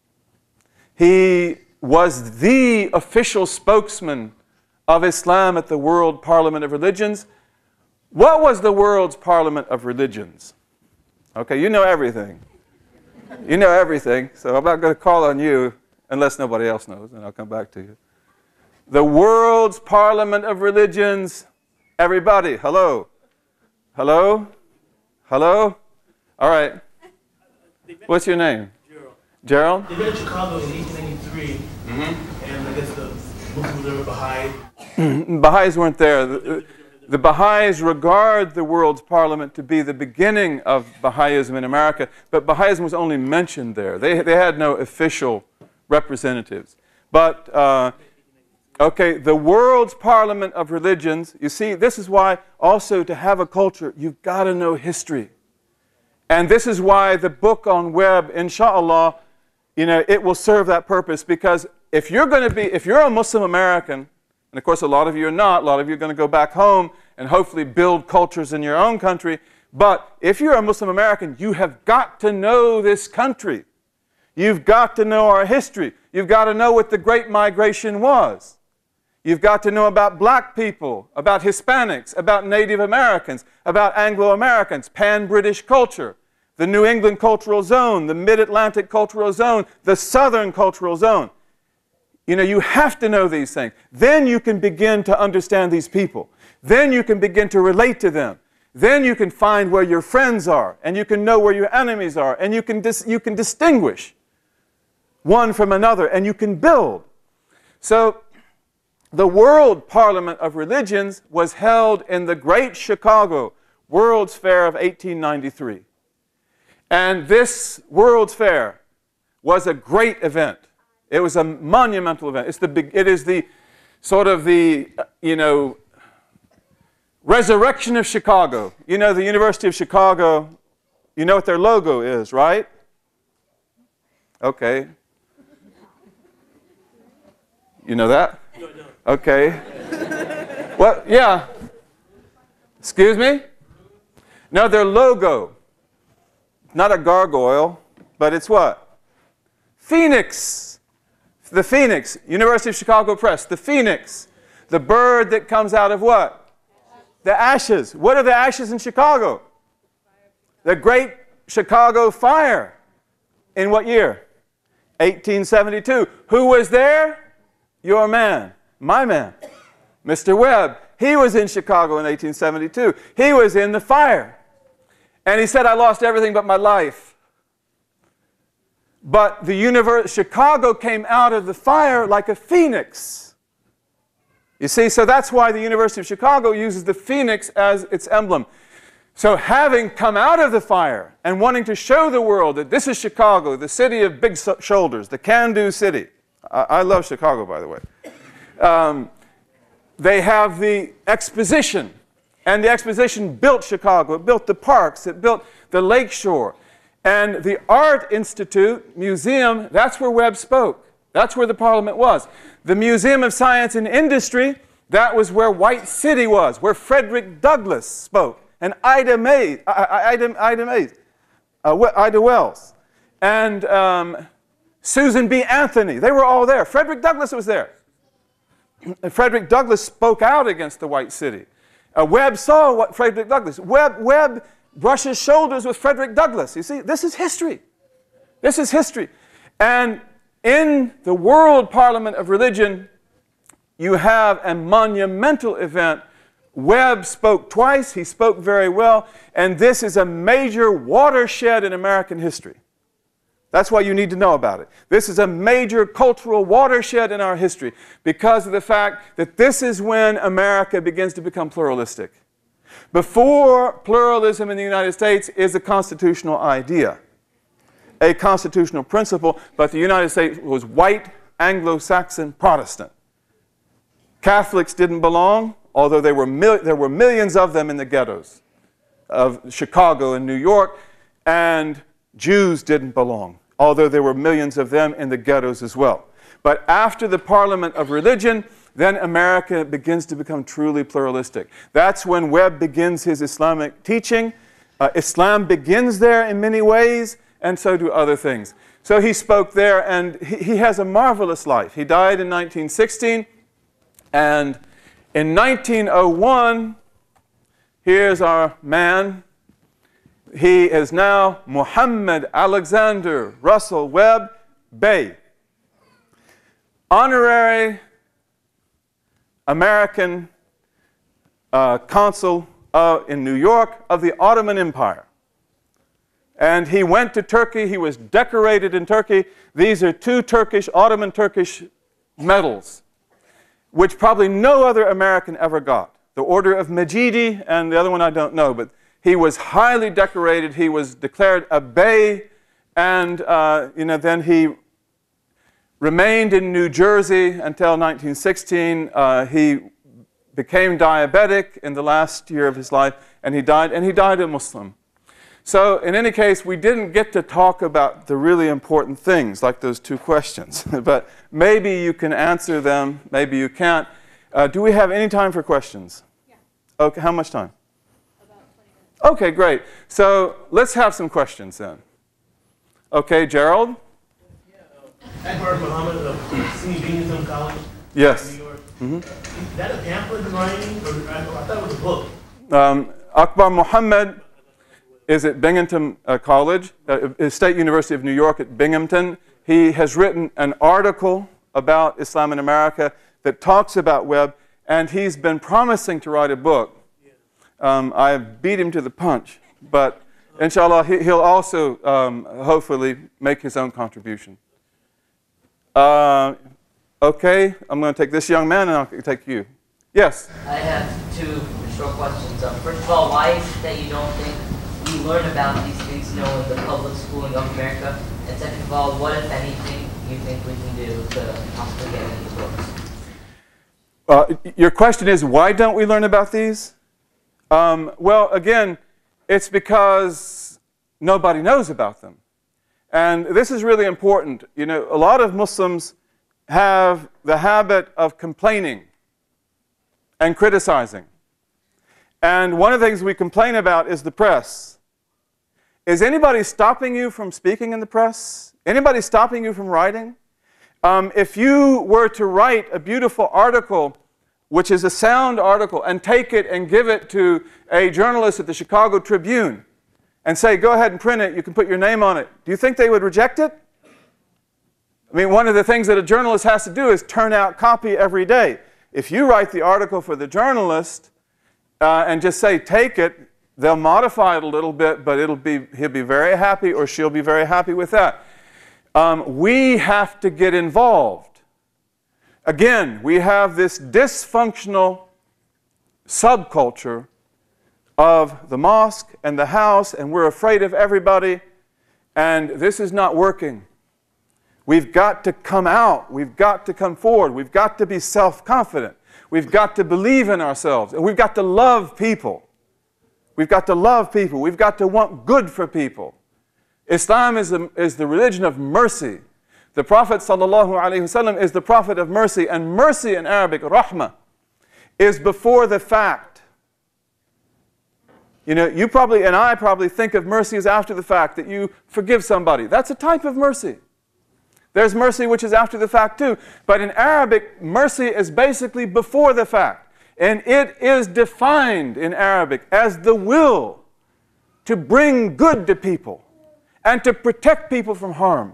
He was the official spokesman of Islam at the World Parliament of Religions. What was the World's Parliament of Religions? Okay, you know everything. You know everything, so I'm not going to call on you unless nobody else knows, and I'll come back to you. The World's Parliament of Religions. Everybody, hello. Hello? Hello? All right. What's your name? Gerald. Gerald? They met in Chicago in eighteen ninety-three, mm-hmm. and I guess the Muslims were Baha'i. Baha'is weren't there. The, the Baha'is regard the World's Parliament to be the beginning of Baha'ism in America, but Baha'ism was only mentioned there. They, they had no official representatives. But uh, okay, the World's Parliament of Religions, you see, this is why also to have a culture, you've got to know history. And this is why the book on Webb, inshallah, you know, it will serve that purpose, because if you're going to be, if you're a Muslim American, and of course a lot of you are not, a lot of you are going to go back home and hopefully build cultures in your own country, but if you're a Muslim American, you have got to know this country. You've got to know our history. You've got to know what the Great Migration was. You've got to know about black people, about Hispanics, about Native Americans, about Anglo-Americans, pan-British culture, the New England cultural zone, the Mid-Atlantic cultural zone, the Southern cultural zone. You know, you have to know these things. Then you can begin to understand these people. Then you can begin to relate to them. Then you can find where your friends are, and you can know where your enemies are, and you can, dis you can distinguish one from another, and you can build. So, the World Parliament of Religions was held in the Great Chicago World's Fair of eighteen ninety-three. And this World's Fair was a great event. It was a monumental event. It's the big, it is the sort of the, you know, resurrection of Chicago. You know, the University of Chicago, you know what their logo is, right? Okay. You know that? No, no. Okay. Well, yeah. Excuse me? No, their logo. Not a gargoyle, but it's what? Phoenix. The Phoenix. University of Chicago Press. The Phoenix. The bird that comes out of what? The ashes. What are the ashes in Chicago? The Great Chicago Fire. In what year? eighteen seventy-two. Who was there? Your man. My man. Mister Webb. He was in Chicago in eighteen seventy-two. He was in the fire. And he said, I lost everything but my life. But the universe, Chicago came out of the fire like a phoenix. You see, so that's why the University of Chicago uses the phoenix as its emblem. So having come out of the fire and wanting to show the world that this is Chicago, the city of big shoulders, the can-do city. I, I love Chicago, by the way. Um, they have the exposition. And the exposition built Chicago. It built the parks. It built the lakeshore. And the Art Institute Museum, that's where Webb spoke. That's where the Parliament was. The Museum of Science and Industry, that was where White City was, where Frederick Douglass spoke, and Ida May, Ida, Ida, May, uh, Ida Wells, and um, Susan B. Anthony. They were all there. Frederick Douglass was there. And Frederick Douglass spoke out against the White City. Uh, Webb saw what Frederick Douglass. Webb, Webb brushes shoulders with Frederick Douglass. You see, this is history. This is history. And in the World Parliament of Religion, you have a monumental event. Webb spoke twice. He spoke very well. And this is a major watershed in American history. That's why you need to know about it. This is a major cultural watershed in our history because of the fact that this is when America begins to become pluralistic. Before, pluralism in the United States is a constitutional idea, a constitutional principle, but the United States was white, Anglo-Saxon, Protestant. Catholics didn't belong, although there were, mil there were millions of them in the ghettos of Chicago and New York, and Jews didn't belong, although there were millions of them in the ghettos as well. But after the Parliament of Religion, then America begins to become truly pluralistic. That's when Webb begins his Islamic teaching. Uh, Islam begins there in many ways, and so do other things. So he spoke there, and he, he has a marvelous life. He died in nineteen sixteen, and in nineteen oh one, here's our man. He is now Muhammad Alexander Russell Webb Bey, honorary American uh, consul uh, in New York of the Ottoman Empire. And he went to Turkey. He was decorated in Turkey. These are two Turkish, Ottoman Turkish medals, which probably no other American ever got. The Order of Majidi, and the other one I don't know, but he was highly decorated. He was declared a bey, and uh, you know, then he remained in New Jersey until nineteen sixteen. Uh, he became diabetic in the last year of his life, and he died, and he died a Muslim. So in any case, we didn't get to talk about the really important things, like those two questions. But maybe you can answer them, maybe you can't. Uh, do we have any time for questions? Yeah. Okay, how much time? About twenty minutes. Okay, great. So let's have some questions then. Okay, Gerald? Akbar Muhammad of Senior Binghamton College. Yes. New York. Mm-hmm. Is that a pamphlet he's writing, or I, I thought it was a book? Um, Akbar Muhammad is at Binghamton uh, College, uh, State University of New York at Binghamton. He has written an article about Islam in America that talks about web, and he's been promising to write a book. Um, I beat him to the punch, but inshallah, he, he'll also um, hopefully make his own contribution. Uh, okay, I'm going to take this young man, and I'll take you. Yes? I have two short questions. Um, first of all, why is it that you don't think we learn about these things, you know, in the public schooling of America? And second of all, what, if anything, you think we can do to possibly get into the books? Uh, your question is, why don't we learn about these? Um, well, again, it's because nobody knows about them. And this is really important. You know, a lot of Muslims have the habit of complaining and criticizing. And one of the things we complain about is the press. Is anybody stopping you from speaking in the press? Anybody stopping you from writing? Um, if you were to write a beautiful article, which is a sound article, and take it and give it to a journalist at the Chicago Tribune and say, go ahead and print it, you can put your name on it, do you think they would reject it? I mean, one of the things that a journalist has to do is turn out copy every day. If you write the article for the journalist uh, and just say, take it, they'll modify it a little bit, but it'll be, he'll be very happy or she'll be very happy with that. Um, we have to get involved. Again, we have this dysfunctional subculture of the mosque and the house, and we're afraid of everybody, and this is not working. We've got to come out. We've got to come forward. We've got to be self-confident. We've got to believe in ourselves, and we've got to love people. We've got to love people. We've got to want good for people. Islam is the, is the religion of mercy. The Prophet ﷺ is the Prophet of mercy, and mercy in Arabic, rahmah, is before the fact. You know, you probably, and I probably think of mercy as after the fact, that you forgive somebody. That's a type of mercy. There's mercy which is after the fact too. But in Arabic, mercy is basically before the fact. And it is defined in Arabic as the will to bring good to people and to protect people from harm.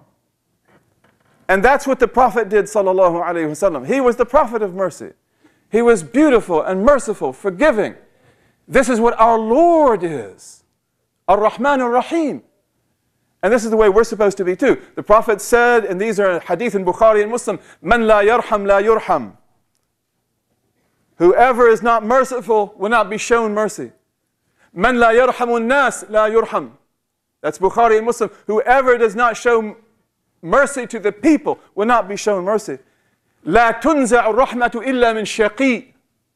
And that's what the Prophet did, sallallahu alaihi wasallam. He was the Prophet of mercy. He was beautiful and merciful, forgiving. This is what our Lord is, Ar-Rahman Ar-Rahim. And this is the way we're supposed to be too. The Prophet said, and these are hadith in Bukhari and Muslim, Man la yarham la yurham. Whoever is not merciful will not be shown mercy. Man la yarhamun nas la yurham. That's Bukhari and Muslim. Whoever does not show mercy to the people will not be shown mercy. La tunza'u rahmatu illa min shaqi.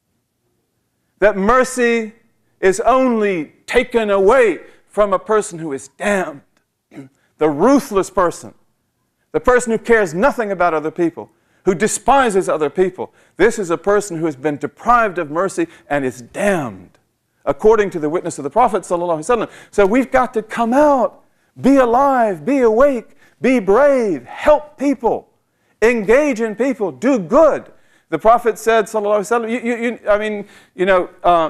That mercy is only taken away from a person who is damned. The ruthless person. The person who cares nothing about other people. Who despises other people. This is a person who has been deprived of mercy and is damned, according to the witness of the Prophet ﷺ. So we've got to come out, be alive, be awake, be brave, help people, engage in people, do good. The Prophet said, ﷺ, you, you, you, I mean, you know, uh,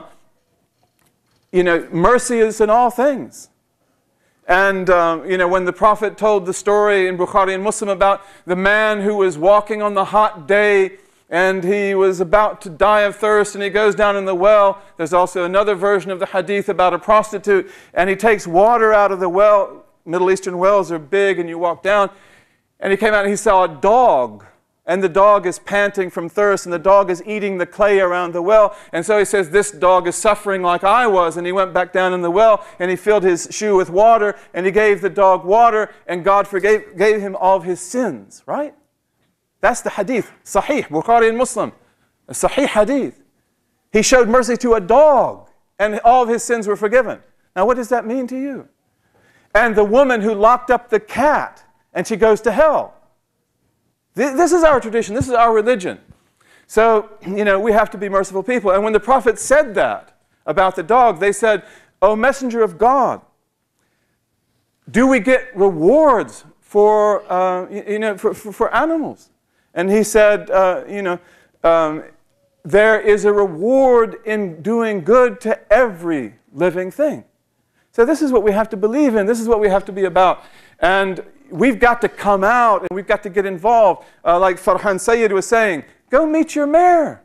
you know, mercy is in all things. And, um, you know, when the Prophet told the story in Bukhari and Muslim about the man who was walking on the hot day and he was about to die of thirst and he goes down in the well. There's also another version of the hadith about a prostitute, and he takes water out of the well. Middle Eastern wells are big, and you walk down. And he came out and he saw a dog. And the dog is panting from thirst, and the dog is eating the clay around the well. And so he says, this dog is suffering like I was. And he went back down in the well, and he filled his shoe with water, and he gave the dog water, and God forgave gave him all of his sins, right? That's the hadith, Sahih, Bukhari and Muslim, a Sahih hadith. He showed mercy to a dog, and all of his sins were forgiven. Now what does that mean to you? And the woman who locked up the cat, and she goes to hell. This is our tradition. This is our religion. So, you know, we have to be merciful people. And when the Prophet said that about the dog, they said, O Messenger of God, do we get rewards for, uh, you, you know, for, for, for animals. And he said, uh, you know, um, there is a reward in doing good to every living thing. So this is what we have to believe in. This is what we have to be about. And we've got to come out and we've got to get involved. Uh, like Farhan Sayyid was saying, go meet your mayor.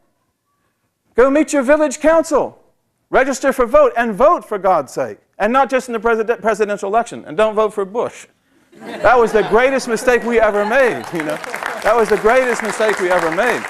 Go meet your village council. Register for vote and vote, for God's sake. And not just in the president, presidential election. And don't vote for Bush. That was the greatest mistake we ever made, you know. That was the greatest mistake we ever made.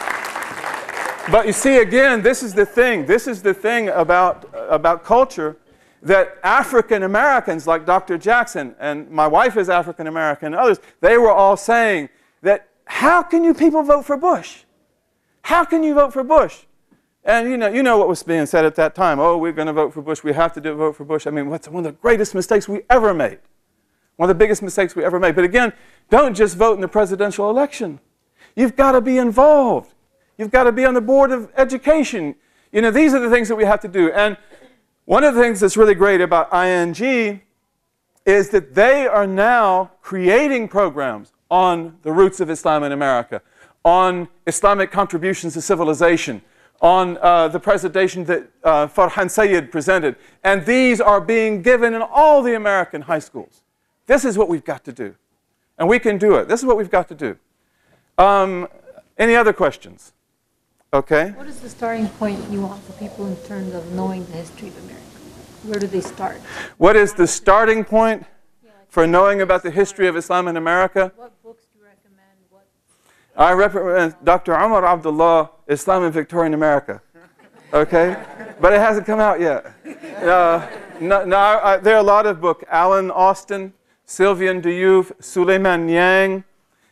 But you see, again, this is the thing. This is the thing about, about culture, that African Americans like Doctor Jackson, and my wife is African American and others, they were all saying that, how can you people vote for Bush? How can you vote for Bush? And you know, you know what was being said at that time. Oh, we're going to vote for Bush. We have to do, vote for Bush. I mean, what's one of the greatest mistakes we ever made. One of the biggest mistakes we ever made. But again, don't just vote in the presidential election. You've got to be involved. You've got to be on the board of education. You know, these are the things that we have to do. And one of the things that's really great about I N G is that they are now creating programs on the roots of Islam in America, on Islamic contributions to civilization, on uh, the presentation that uh, Farhan Sayyid presented. And these are being given in all the American high schools. This is what we've got to do. And we can do it. This is what we've got to do. Um, any other questions? Okay. What is the starting point you want for people in terms of knowing the history of America? Where do they start? What is the starting point for knowing about the history of Islam in America? What books do you recommend? What? I recommend Doctor Umar Abd-Allah, Islam in Victorian America. Okay? But it hasn't come out yet. Uh, no, no, I, there are a lot of books. Alan Austin, Sylvian Diouf, Suleiman Yang,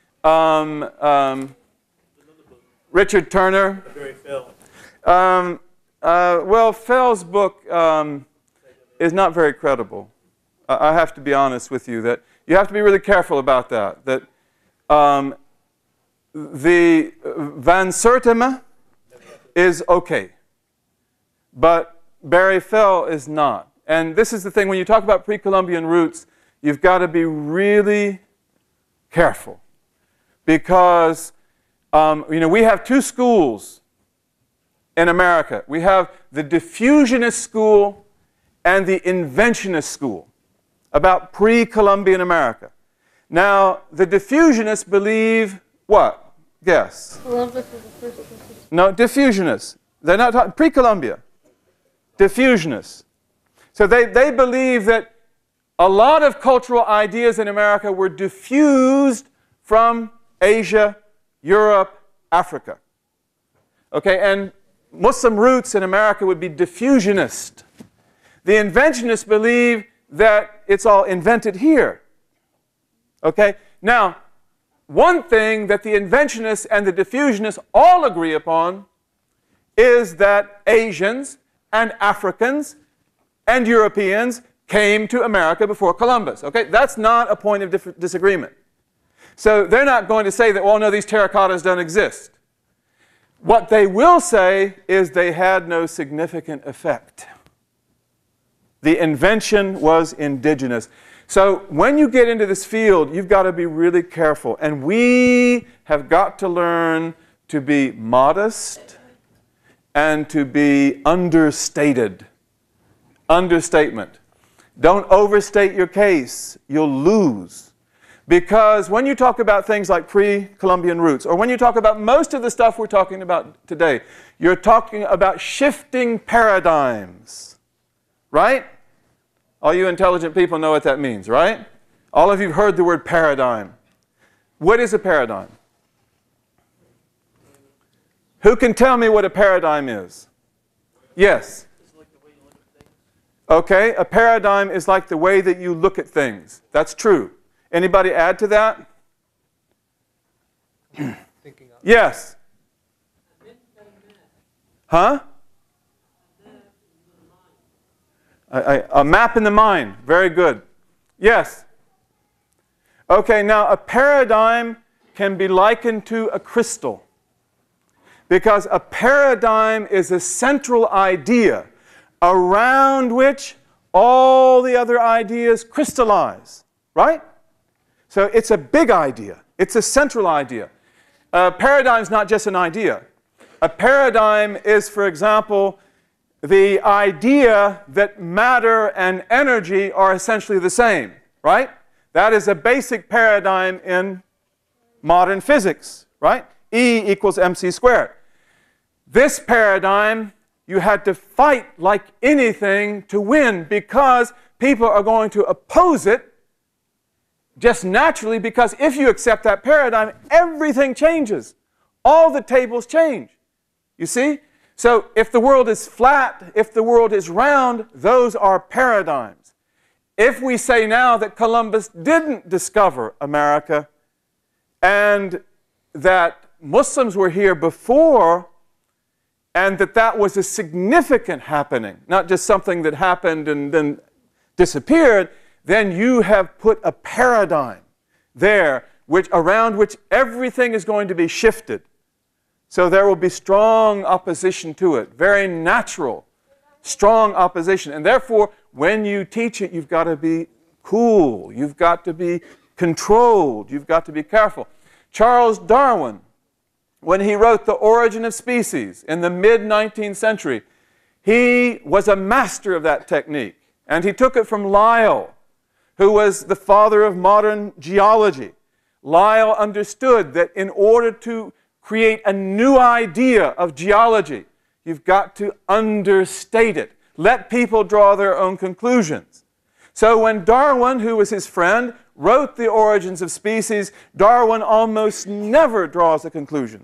um, um, Richard Turner. Um, uh, well, Fell's book um, is not very credible. Uh, I have to be honest with you. That you have to be really careful about that. That um, the Van Sertima is okay, but Barry Fell is not. And this is the thing, when you talk about pre-Columbian roots, you've got to be really careful. Because, um, you know, we have two schools in America. We have the diffusionist school and the inventionist school about pre-Columbian America. Now, the diffusionists believe what? Guess. Columbus was the first person. No, diffusionists. They're not talking pre-Columbia. Diffusionists. So they, they believe that a lot of cultural ideas in America were diffused from Asia, Europe, Africa. Okay, and Muslim roots in America would be diffusionist. The inventionists believe that it's all invented here. Okay, now, one thing that the inventionists and the diffusionists all agree upon is that Asians and Africans and Europeans came to America before Columbus. Okay, that's not a point of disagreement. So they're not going to say that, well, no, these terracottas don't exist. What they will say is they had no significant effect. The invention was indigenous. So when you get into this field, you've got to be really careful. And we have got to learn to be modest and to be understated. Understatement. Don't overstate your case. You'll lose. Because when you talk about things like pre-Columbian roots, or when you talk about most of the stuff we're talking about today, you're talking about shifting paradigms. Right? All you intelligent people know what that means, right? All of you have heard the word paradigm. What is a paradigm? Who can tell me what a paradigm is? Yes. Okay, a paradigm is like the way that you look at things. That's true. Anybody add to that? Yes. Huh? A, a, a map in the mind. Very good. Yes. Okay, now a paradigm can be likened to a crystal. Because a paradigm is a central idea around which all the other ideas crystallize. Right? So it's a big idea. It's a central idea. A paradigm is not just an idea. A paradigm is, for example, the idea that matter and energy are essentially the same, right? That is a basic paradigm in modern physics, right? E equals mc squared. This paradigm, you had to fight like anything to win because people are going to oppose it just naturally, because if you accept that paradigm, everything changes. All the tables change. You see? So if the world is flat, if the world is round, those are paradigms. If we say now that Columbus didn't discover America and that Muslims were here before and that that was a significant happening, not just something that happened and then disappeared, then you have put a paradigm there which, around which everything is going to be shifted. So there will be strong opposition to it, very natural, strong opposition. And therefore, when you teach it, you've got to be cool, you've got to be controlled, you've got to be careful. Charles Darwin, when he wrote The Origin of Species in the mid nineteenth century, he was a master of that technique. And he took it from Lyell, who was the father of modern geology. Lyell understood that in order to create a new idea of geology, you've got to understate it. Let people draw their own conclusions. So when Darwin, who was his friend, wrote The Origins of Species, Darwin almost never draws a conclusion.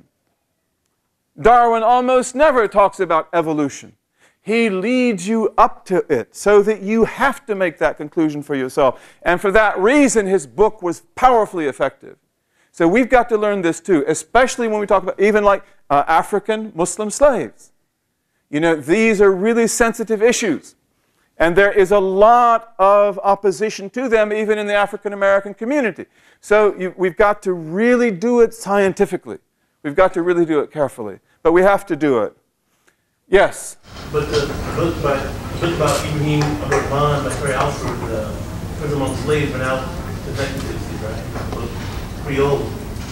Darwin almost never talks about evolution. He leads you up to it so that you have to make that conclusion for yourself. And for that reason, his book was powerfully effective. So we've got to learn this too, especially when we talk about even like uh, African Muslim slaves. You know, these are really sensitive issues. And there is a lot of opposition to them, even in the African American community. So you, we've got to really do it scientifically. We've got to really do it carefully. But we have to do it. Yes? But the book, by, the book about Ibrahim Abdul-Rahman by Terry Alford, the Prince Among Slaves, went out in the nineteen sixties, right? So pretty old.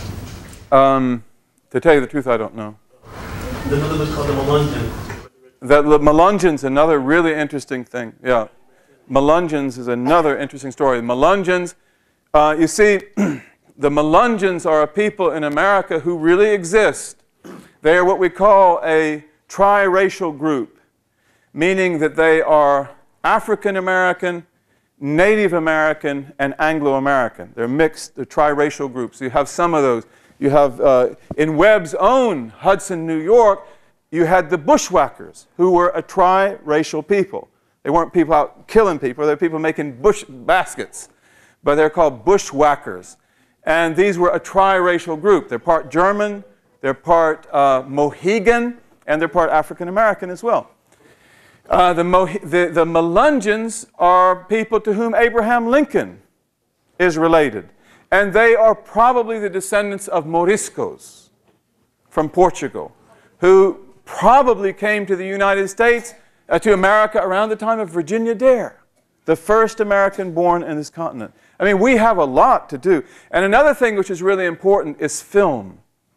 Um, to tell you the truth, I don't know. There's another book called The Melungeons. The, the Melungeons, another really interesting thing. Yeah. Melungeons is another interesting story. Melungeons, uh, you see, the Melungeons are a people in America who really exist. They are what we call a triracial group, meaning that they are African American, Native American, and Anglo-American. They're mixed, they're triracial groups. You have some of those. You have, uh, in Webb's own Hudson, New York, you had the bushwhackers, who were a triracial people. They weren't people out killing people, they were people making bush baskets. But they're called bushwhackers. And these were a triracial group. They're part German, they're part uh, Mohegan, and they're part African American as well. Uh, the, Mo the, the Melungeons are people to whom Abraham Lincoln is related. And they are probably the descendants of Moriscos from Portugal, who probably came to the United States, uh, to America around the time of Virginia Dare, the first American born in this continent. I mean, we have a lot to do. And another thing which is really important is film,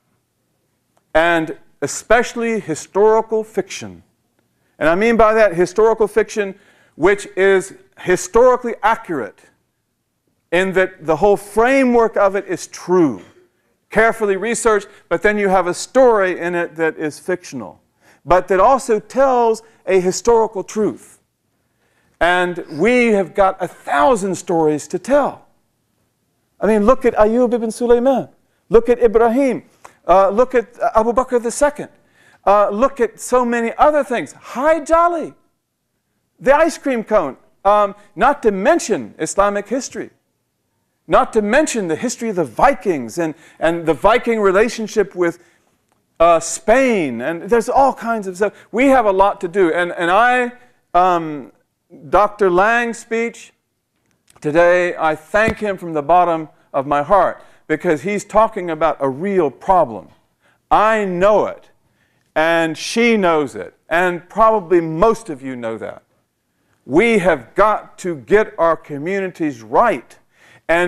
and especially historical fiction. And I mean by that historical fiction which is historically accurate in that the whole framework of it is true, carefully researched, but then you have a story in it that is fictional, but that also tells a historical truth. And we have got a thousand stories to tell. I mean, look at Ayyub ibn Sulaiman. Look at Ibrahim. Uh, look at Abu Bakr the Second. Uh, look at so many other things. Hi Jolly, the ice cream cone. Um, not to mention Islamic history. Not to mention the history of the Vikings and, and the Viking relationship with uh, Spain. And there's all kinds of stuff. We have a lot to do. And, and I, um, Doctor Lang's speech today, I thank him from the bottom of my heart because he's talking about a real problem. I know it, and she knows it, and probably most of you know that. We have got to get our communities right. And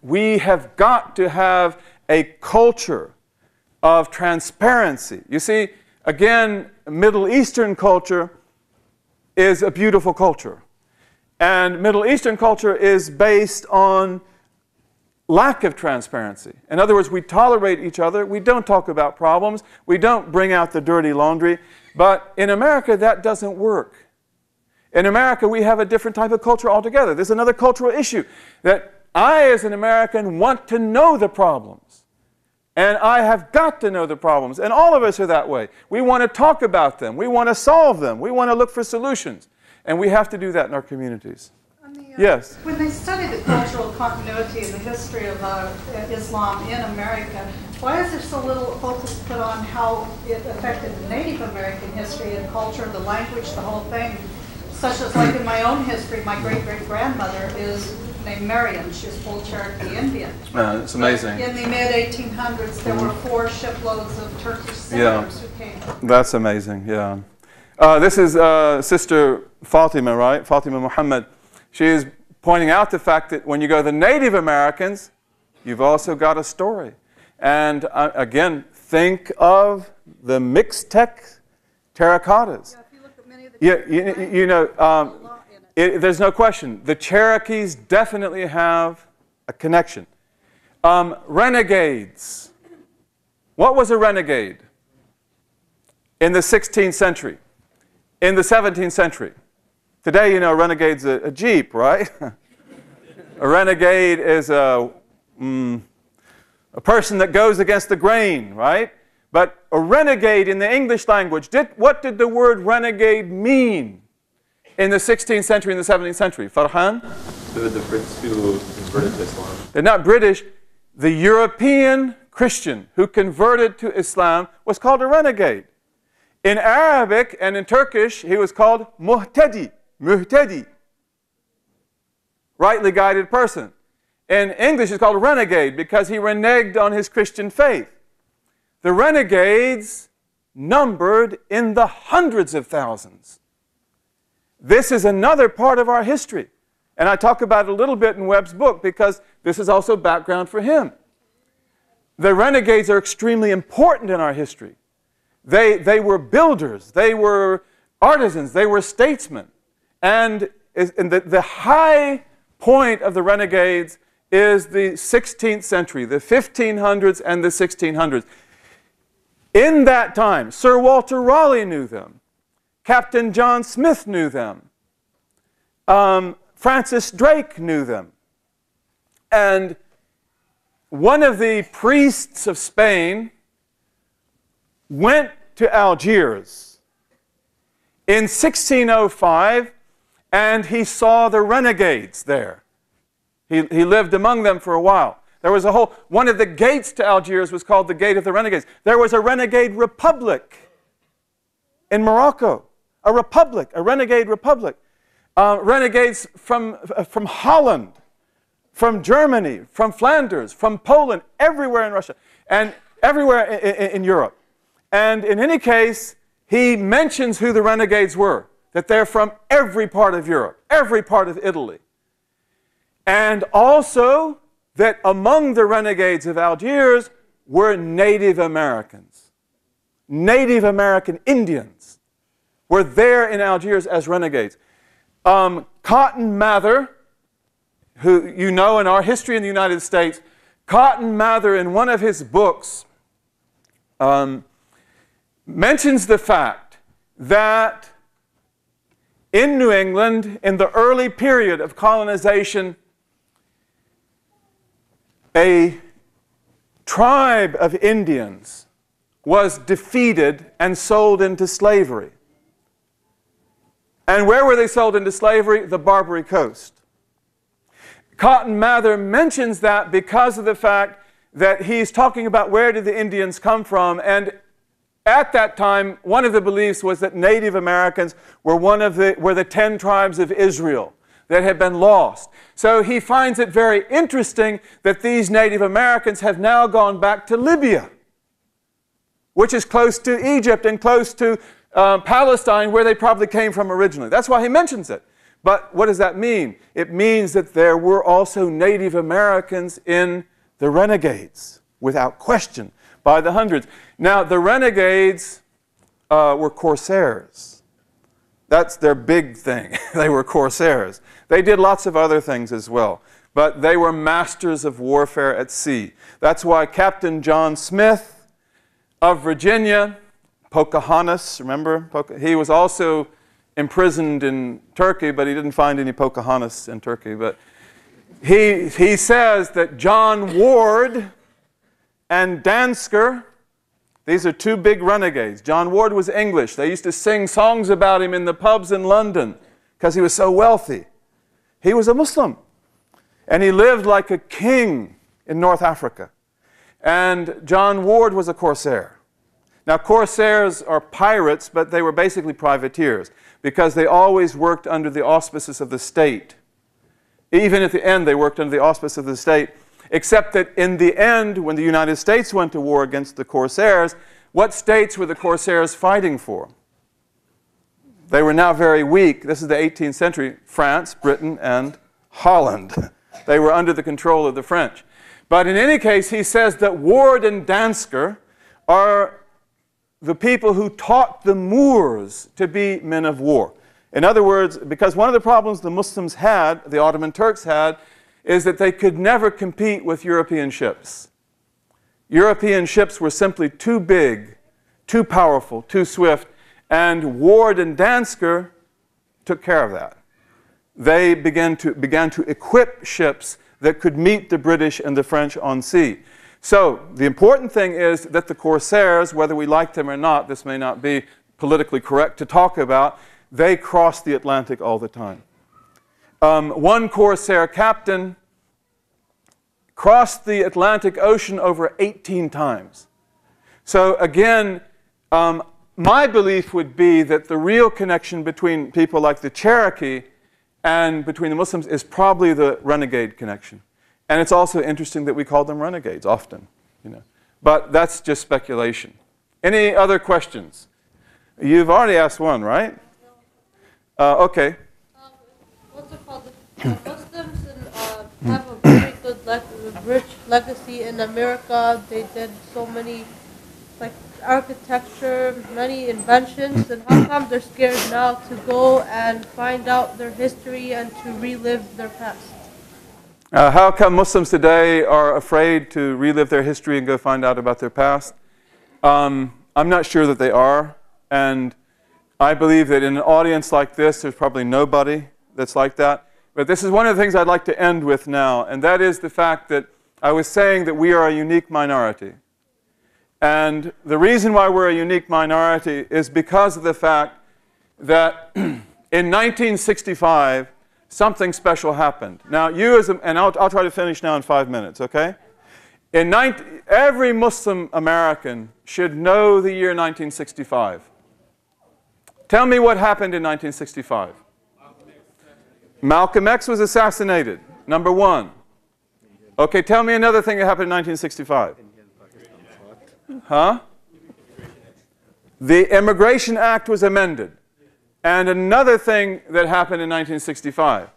we have got to have a culture of transparency. You see, again, Middle Eastern culture is a beautiful culture. And Middle Eastern culture is based on lack of transparency. In other words, we tolerate each other. We don't talk about problems. We don't bring out the dirty laundry. But in America, that doesn't work. In America, we have a different type of culture altogether. There's another cultural issue that I, as an American, want to know the problems. And I have got to know the problems. And all of us are that way. We want to talk about them. We want to solve them. We want to look for solutions. And we have to do that in our communities. The, uh, yes? When they study the cultural continuity and the history of uh, Islam in America, why is there so little focus put on how it affected the Native American history and culture, the language, the whole thing? Such as like in my own history, my great-great-grandmother is named Marion. She was full Cherokee Indian. Uh, it's amazing. But in the mid eighteen hundreds, there were four shiploads of Turkish sailors yeah. who came. That's amazing, yeah. Uh, this is uh, Sister Fatima, right? Fatima Muhammad. She is pointing out the fact that when you go to the Native Americans, you've also got a story. And uh, again, think of the Mixtec terracottas. Yeah, if you look at many of the Yeah, you, you know, um, it, there's no question. The Cherokees definitely have a connection. Um, renegades. What was a renegade in the sixteenth century? In the seventeenth century? Today, you know, a renegade's a, a Jeep, right? A renegade is a, mm, a person that goes against the grain, right? But a renegade in the English language, did, what did the word renegade mean in the sixteenth century and the seventeenth century? Farhan? The, the Brits who converted to Islam. They're not British. The European Christian who converted to Islam was called a renegade. In Arabic and in Turkish, he was called muhtadi, muhtadi, rightly guided person. In English, he's called a renegade because he reneged on his Christian faith. The renegades numbered in the hundreds of thousands. This is another part of our history. And I talk about it a little bit in Webb's book because this is also background for him. The renegades are extremely important in our history. They, they were builders, they were artisans, they were statesmen. And, is, and the, the high point of the renegades is the sixteenth century, the fifteen hundreds and the sixteen hundreds. In that time, Sir Walter Raleigh knew them. Captain John Smith knew them. Um, Francis Drake knew them. And one of the priests of Spain went to Algiers in sixteen oh five, and he saw the renegades there. He, he lived among them for a while. There was a whole, one of the gates to Algiers was called the Gate of the Renegades. There was a renegade republic in Morocco, a republic, a renegade republic. Uh, renegades from, uh, from Holland, from Germany, from Flanders, from Poland, everywhere in Russia, and everywhere in, in, in Europe. And in any case, he mentions who the renegades were, that they're from every part of Europe, every part of Italy. And also that among the renegades of Algiers were Native Americans. Native American Indians were there in Algiers as renegades. Um, Cotton Mather, who you know in our history in the United States, Cotton Mather in one of his books um, mentions the fact that in New England, in the early period of colonization, a tribe of Indians was defeated and sold into slavery. And where were they sold into slavery? The Barbary Coast. Cotton Mather mentions that because of the fact that he's talking about where did the Indians come from, and at that time, one of the beliefs was that Native Americans were one of the, were the ten tribes of Israel that had been lost. So he finds it very interesting that these Native Americans have now gone back to Libya, which is close to Egypt and close to uh, Palestine, where they probably came from originally. That's why he mentions it. But what does that mean? It means that there were also Native Americans in the renegades, without question, by the hundreds. Now, the renegades uh, were corsairs. That's their big thing. They were corsairs. They did lots of other things as well, but they were masters of warfare at sea. That's why Captain John Smith of Virginia, Pocahontas, remember? He was also imprisoned in Turkey, but he didn't find any Pocahontas in Turkey. But he, he says that John Ward and Dansker, these are two big renegades. John Ward was English. They used to sing songs about him in the pubs in London because he was so wealthy. He was a Muslim, and he lived like a king in North Africa. And John Ward was a corsair. Now, corsairs are pirates, but they were basically privateers because they always worked under the auspices of the state. Even at the end, they worked under the auspices of the state, except that in the end, when the United States went to war against the corsairs, what states were the corsairs fighting for? They were now very weak. This is the eighteenth century, France, Britain, and Holland. They were under the control of the French. But in any case, he says that Ward and Dansker are the people who taught the Moors to be men of war. In other words, because one of the problems the Muslims had, the Ottoman Turks had, is that they could never compete with European ships. European ships were simply too big, too powerful, too swift, and Ward and Dansker took care of that. They began to, began to equip ships that could meet the British and the French on sea. So the important thing is that the corsairs, whether we like them or not, this may not be politically correct to talk about, they crossed the Atlantic all the time. Um, one corsair captain crossed the Atlantic Ocean over eighteen times. So again, um, my belief would be that the real connection between people like the Cherokee and between the Muslims is probably the renegade connection. And it's also interesting that we call them renegades often, you know. But that's just speculation. Any other questions? You've already asked one, right? Uh, okay. Um, what's it called? The Muslims in, uh, have a very good, le rich legacy in America. They did so many, like architecture, many inventions. And how come they're scared now to go and find out their history and to relive their past? Uh, how come Muslims today are afraid to relive their history and go find out about their past? Um, I'm not sure that they are. And I believe that in an audience like this, there's probably nobody that's like that. But this is one of the things I'd like to end with now, and that is the fact that I was saying that we are a unique minority. And the reason why we're a unique minority is because of the fact that in nineteen sixty-five, something special happened. Now, you as a, and I'll, I'll try to finish now in five minutes, okay? In nineteen, every Muslim American should know the year nineteen sixty-five. Tell me what happened in nineteen sixty-five. Malcolm X was assassinated, number one. Okay, tell me another thing that happened in nineteen sixty-five. Huh? The Immigration Act was amended. And another thing that happened in nineteen sixty-five.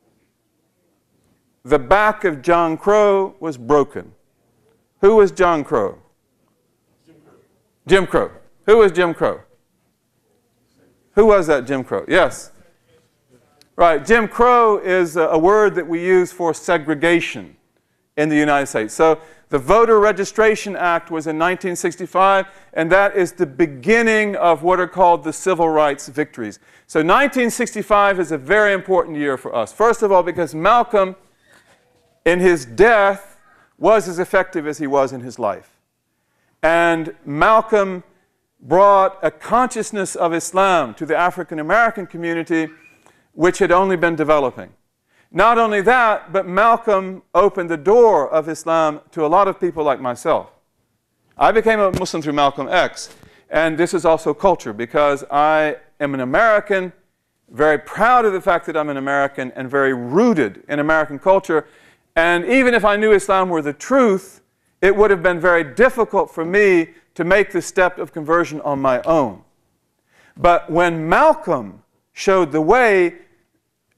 The back of John Crow was broken. Who was John Crow? Jim Crow. Jim Crow. Who was Jim Crow? Who was that Jim Crow? Yes. Right. Jim Crow is a, a word that we use for segregation in the United States. So the Voter Registration Act was in nineteen sixty-five, and that is the beginning of what are called the civil rights victories. So nineteen sixty-five is a very important year for us. First of all, because Malcolm, in his death, was as effective as he was in his life. And Malcolm brought a consciousness of Islam to the African American community which had only been developing. Not only that, but Malcolm opened the door of Islam to a lot of people like myself. I became a Muslim through Malcolm X, and this is also culture because I am an American, very proud of the fact that I'm an American, and very rooted in American culture. And even if I knew Islam were the truth, it would have been very difficult for me to make the step of conversion on my own. But when Malcolm showed the way,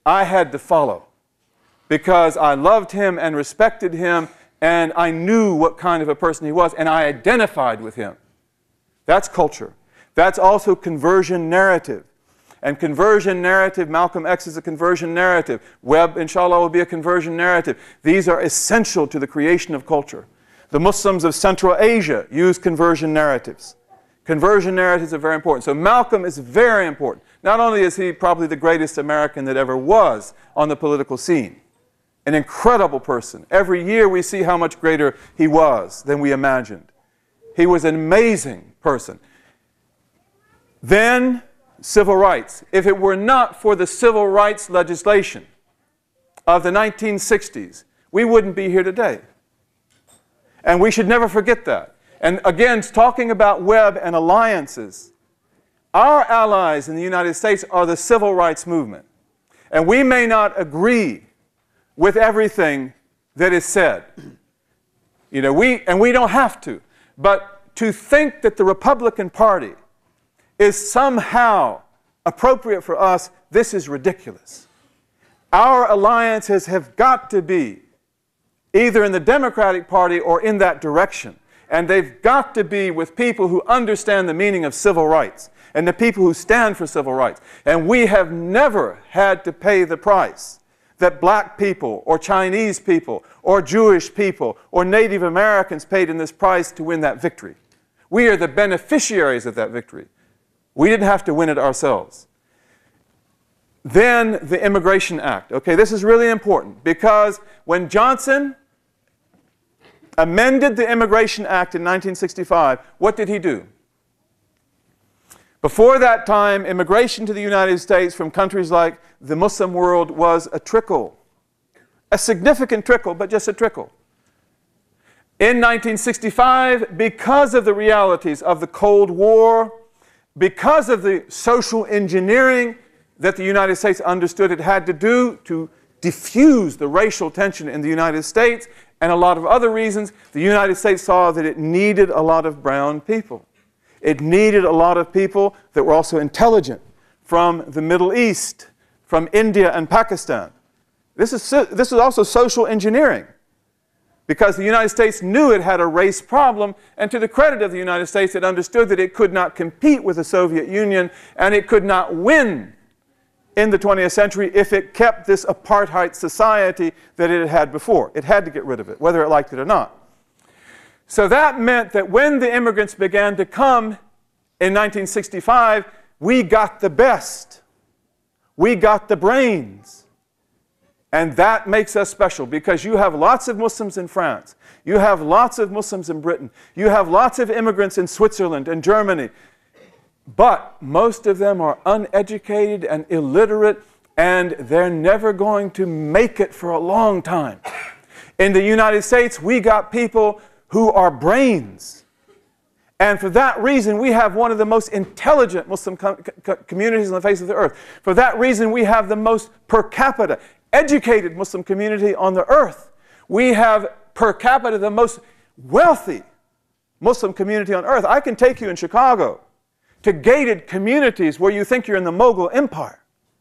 I had to follow because I loved him and respected him, and I knew what kind of a person he was, and I identified with him. That's culture. That's also conversion narrative. And conversion narrative, Malcolm X is a conversion narrative. Webb, inshallah, will be a conversion narrative. These are essential to the creation of culture. The Muslims of Central Asia use conversion narratives. Conversion narratives are very important. So Malcolm is very important. Not only is he probably the greatest American that ever was on the political scene, an incredible person. Every year we see how much greater he was than we imagined. He was an amazing person. Then, civil rights. If it were not for the civil rights legislation of the nineteen sixties, we wouldn't be here today. And we should never forget that. And again, talking about Webb and alliances, our allies in the United States are the civil rights movement. And we may not agree with everything that is said. You know, we, and we don't have to. But to think that the Republican Party is somehow appropriate for us, this is ridiculous. Our alliances have got to be either in the Democratic Party or in that direction. And they've got to be with people who understand the meaning of civil rights and the people who stand for civil rights. And we have never had to pay the price that black people or Chinese people or Jewish people or Native Americans paid in this price to win that victory. We are the beneficiaries of that victory. We didn't have to win it ourselves. Then the Immigration Act. Okay, this is really important because when Johnson amended the Immigration Act in nineteen sixty-five, what did he do? Before that time, immigration to the United States from countries like the Muslim world was a trickle. A significant trickle, but just a trickle. In nineteen sixty-five, because of the realities of the Cold War, because of the social engineering that the United States understood it had to do to diffuse the racial tension in the United States, and a lot of other reasons, the United States saw that it needed a lot of brown people. It needed a lot of people that were also intelligent from the Middle East, from India and Pakistan. This is, this is also social engineering, because the United States knew it had a race problem, and to the credit of the United States, it understood that it could not compete with the Soviet Union, and it could not win in the twentieth century if it kept this apartheid society that it had had before. It had to get rid of it, whether it liked it or not. So that meant that when the immigrants began to come in nineteen sixty-five, we got the best. We got the brains. And that makes us special because you have lots of Muslims in France. You have lots of Muslims in Britain. You have lots of immigrants in Switzerland and Germany. But most of them are uneducated and illiterate, and they're never going to make it for a long time. In the United States, we got people who are brains. And for that reason, we have one of the most intelligent Muslim com co communities on the face of the earth. For that reason, we have the most per capita educated Muslim community on the earth. We have per capita the most wealthy Muslim community on earth. I can take you in Chicago to gated communities where you think you're in the Mughal Empire.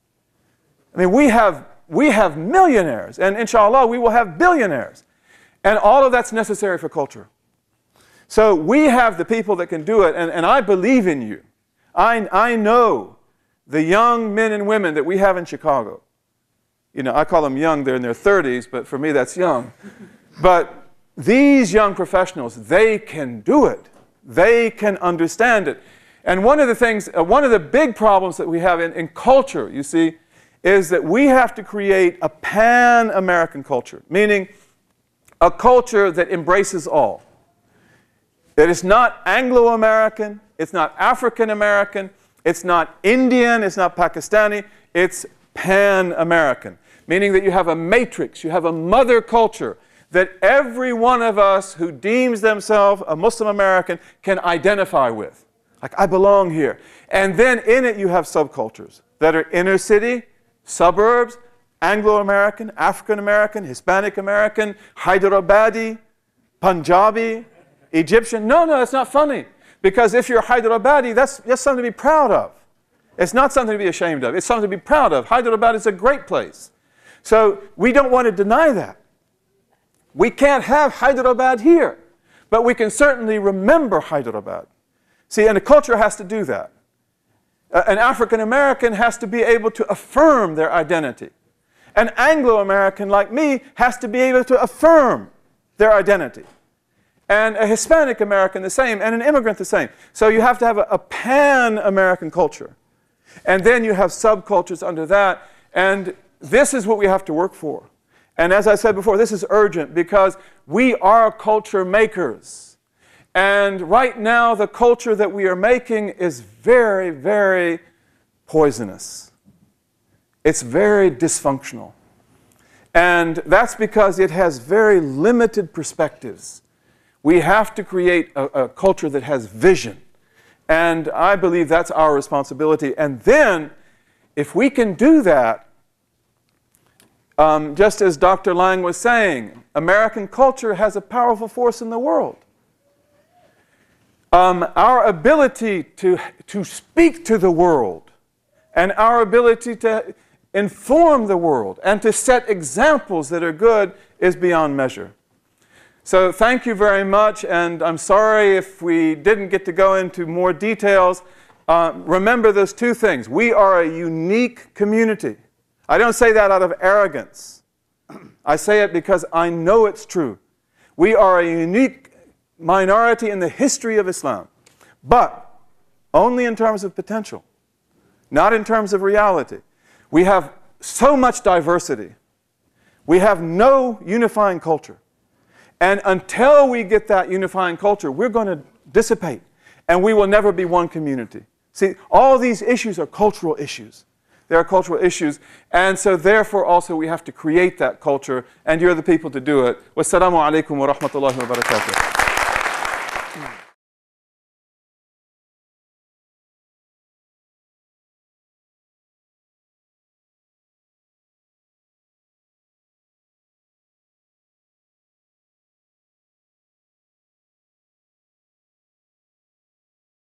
I mean, we have, we have millionaires, and inshallah, we will have billionaires. And all of that's necessary for culture. So we have the people that can do it, and, and I believe in you. I, I know the young men and women that we have in Chicago. You know, I call them young, they're in their thirties, but for me that's young. But these young professionals, they can do it. They can understand it. And one of the things, uh, one of the big problems that we have in, in culture, you see, is that we have to create a pan-American culture, meaning a culture that embraces all. It is not Anglo-American, it's not African-American, it's not Indian, it's not Pakistani, it's pan-American, meaning that you have a matrix, you have a mother culture that every one of us who deems themselves a Muslim American can identify with. Like, I belong here. And then in it you have subcultures that are inner city, suburbs, Anglo-American, African-American, Hispanic-American, Hyderabadi, Punjabi, Egyptian. No, no, that's not funny. Because if you're Hyderabadi, that's, that's something to be proud of. It's not something to be ashamed of. It's something to be proud of. Hyderabad is a great place. So we don't want to deny that. We can't have Hyderabad here, but we can certainly remember Hyderabad. See, and a culture has to do that. Uh, an African American has to be able to affirm their identity. An Anglo-American like me has to be able to affirm their identity. And a Hispanic American the same, and an immigrant the same. So you have to have a, a pan-American culture. And then you have subcultures under that. And this is what we have to work for. And as I said before, this is urgent because we are culture makers. And right now, the culture that we are making is very, very poisonous. It's very dysfunctional. And that's because it has very limited perspectives. We have to create a, a culture that has vision. And I believe that's our responsibility. And then, if we can do that, um, just as Doctor Lang was saying, American culture has a powerful force in the world. Um, our ability to, to speak to the world and our ability to inform the world and to set examples that are good is beyond measure. So thank you very much, and I'm sorry if we didn't get to go into more details. Uh, remember those two things. We are a unique community. I don't say that out of arrogance. I say it because I know it's true. We are a unique minority in the history of Islam, but only in terms of potential, not in terms of reality. We have so much diversity. We have no unifying culture. And until we get that unifying culture, we're going to dissipate, and we will never be one community. See, all these issues are cultural issues. They are cultural issues, and so therefore also we have to create that culture, and you're the people to do it. Wassalamu alaikum wa rahmatullahi wa barakatuh.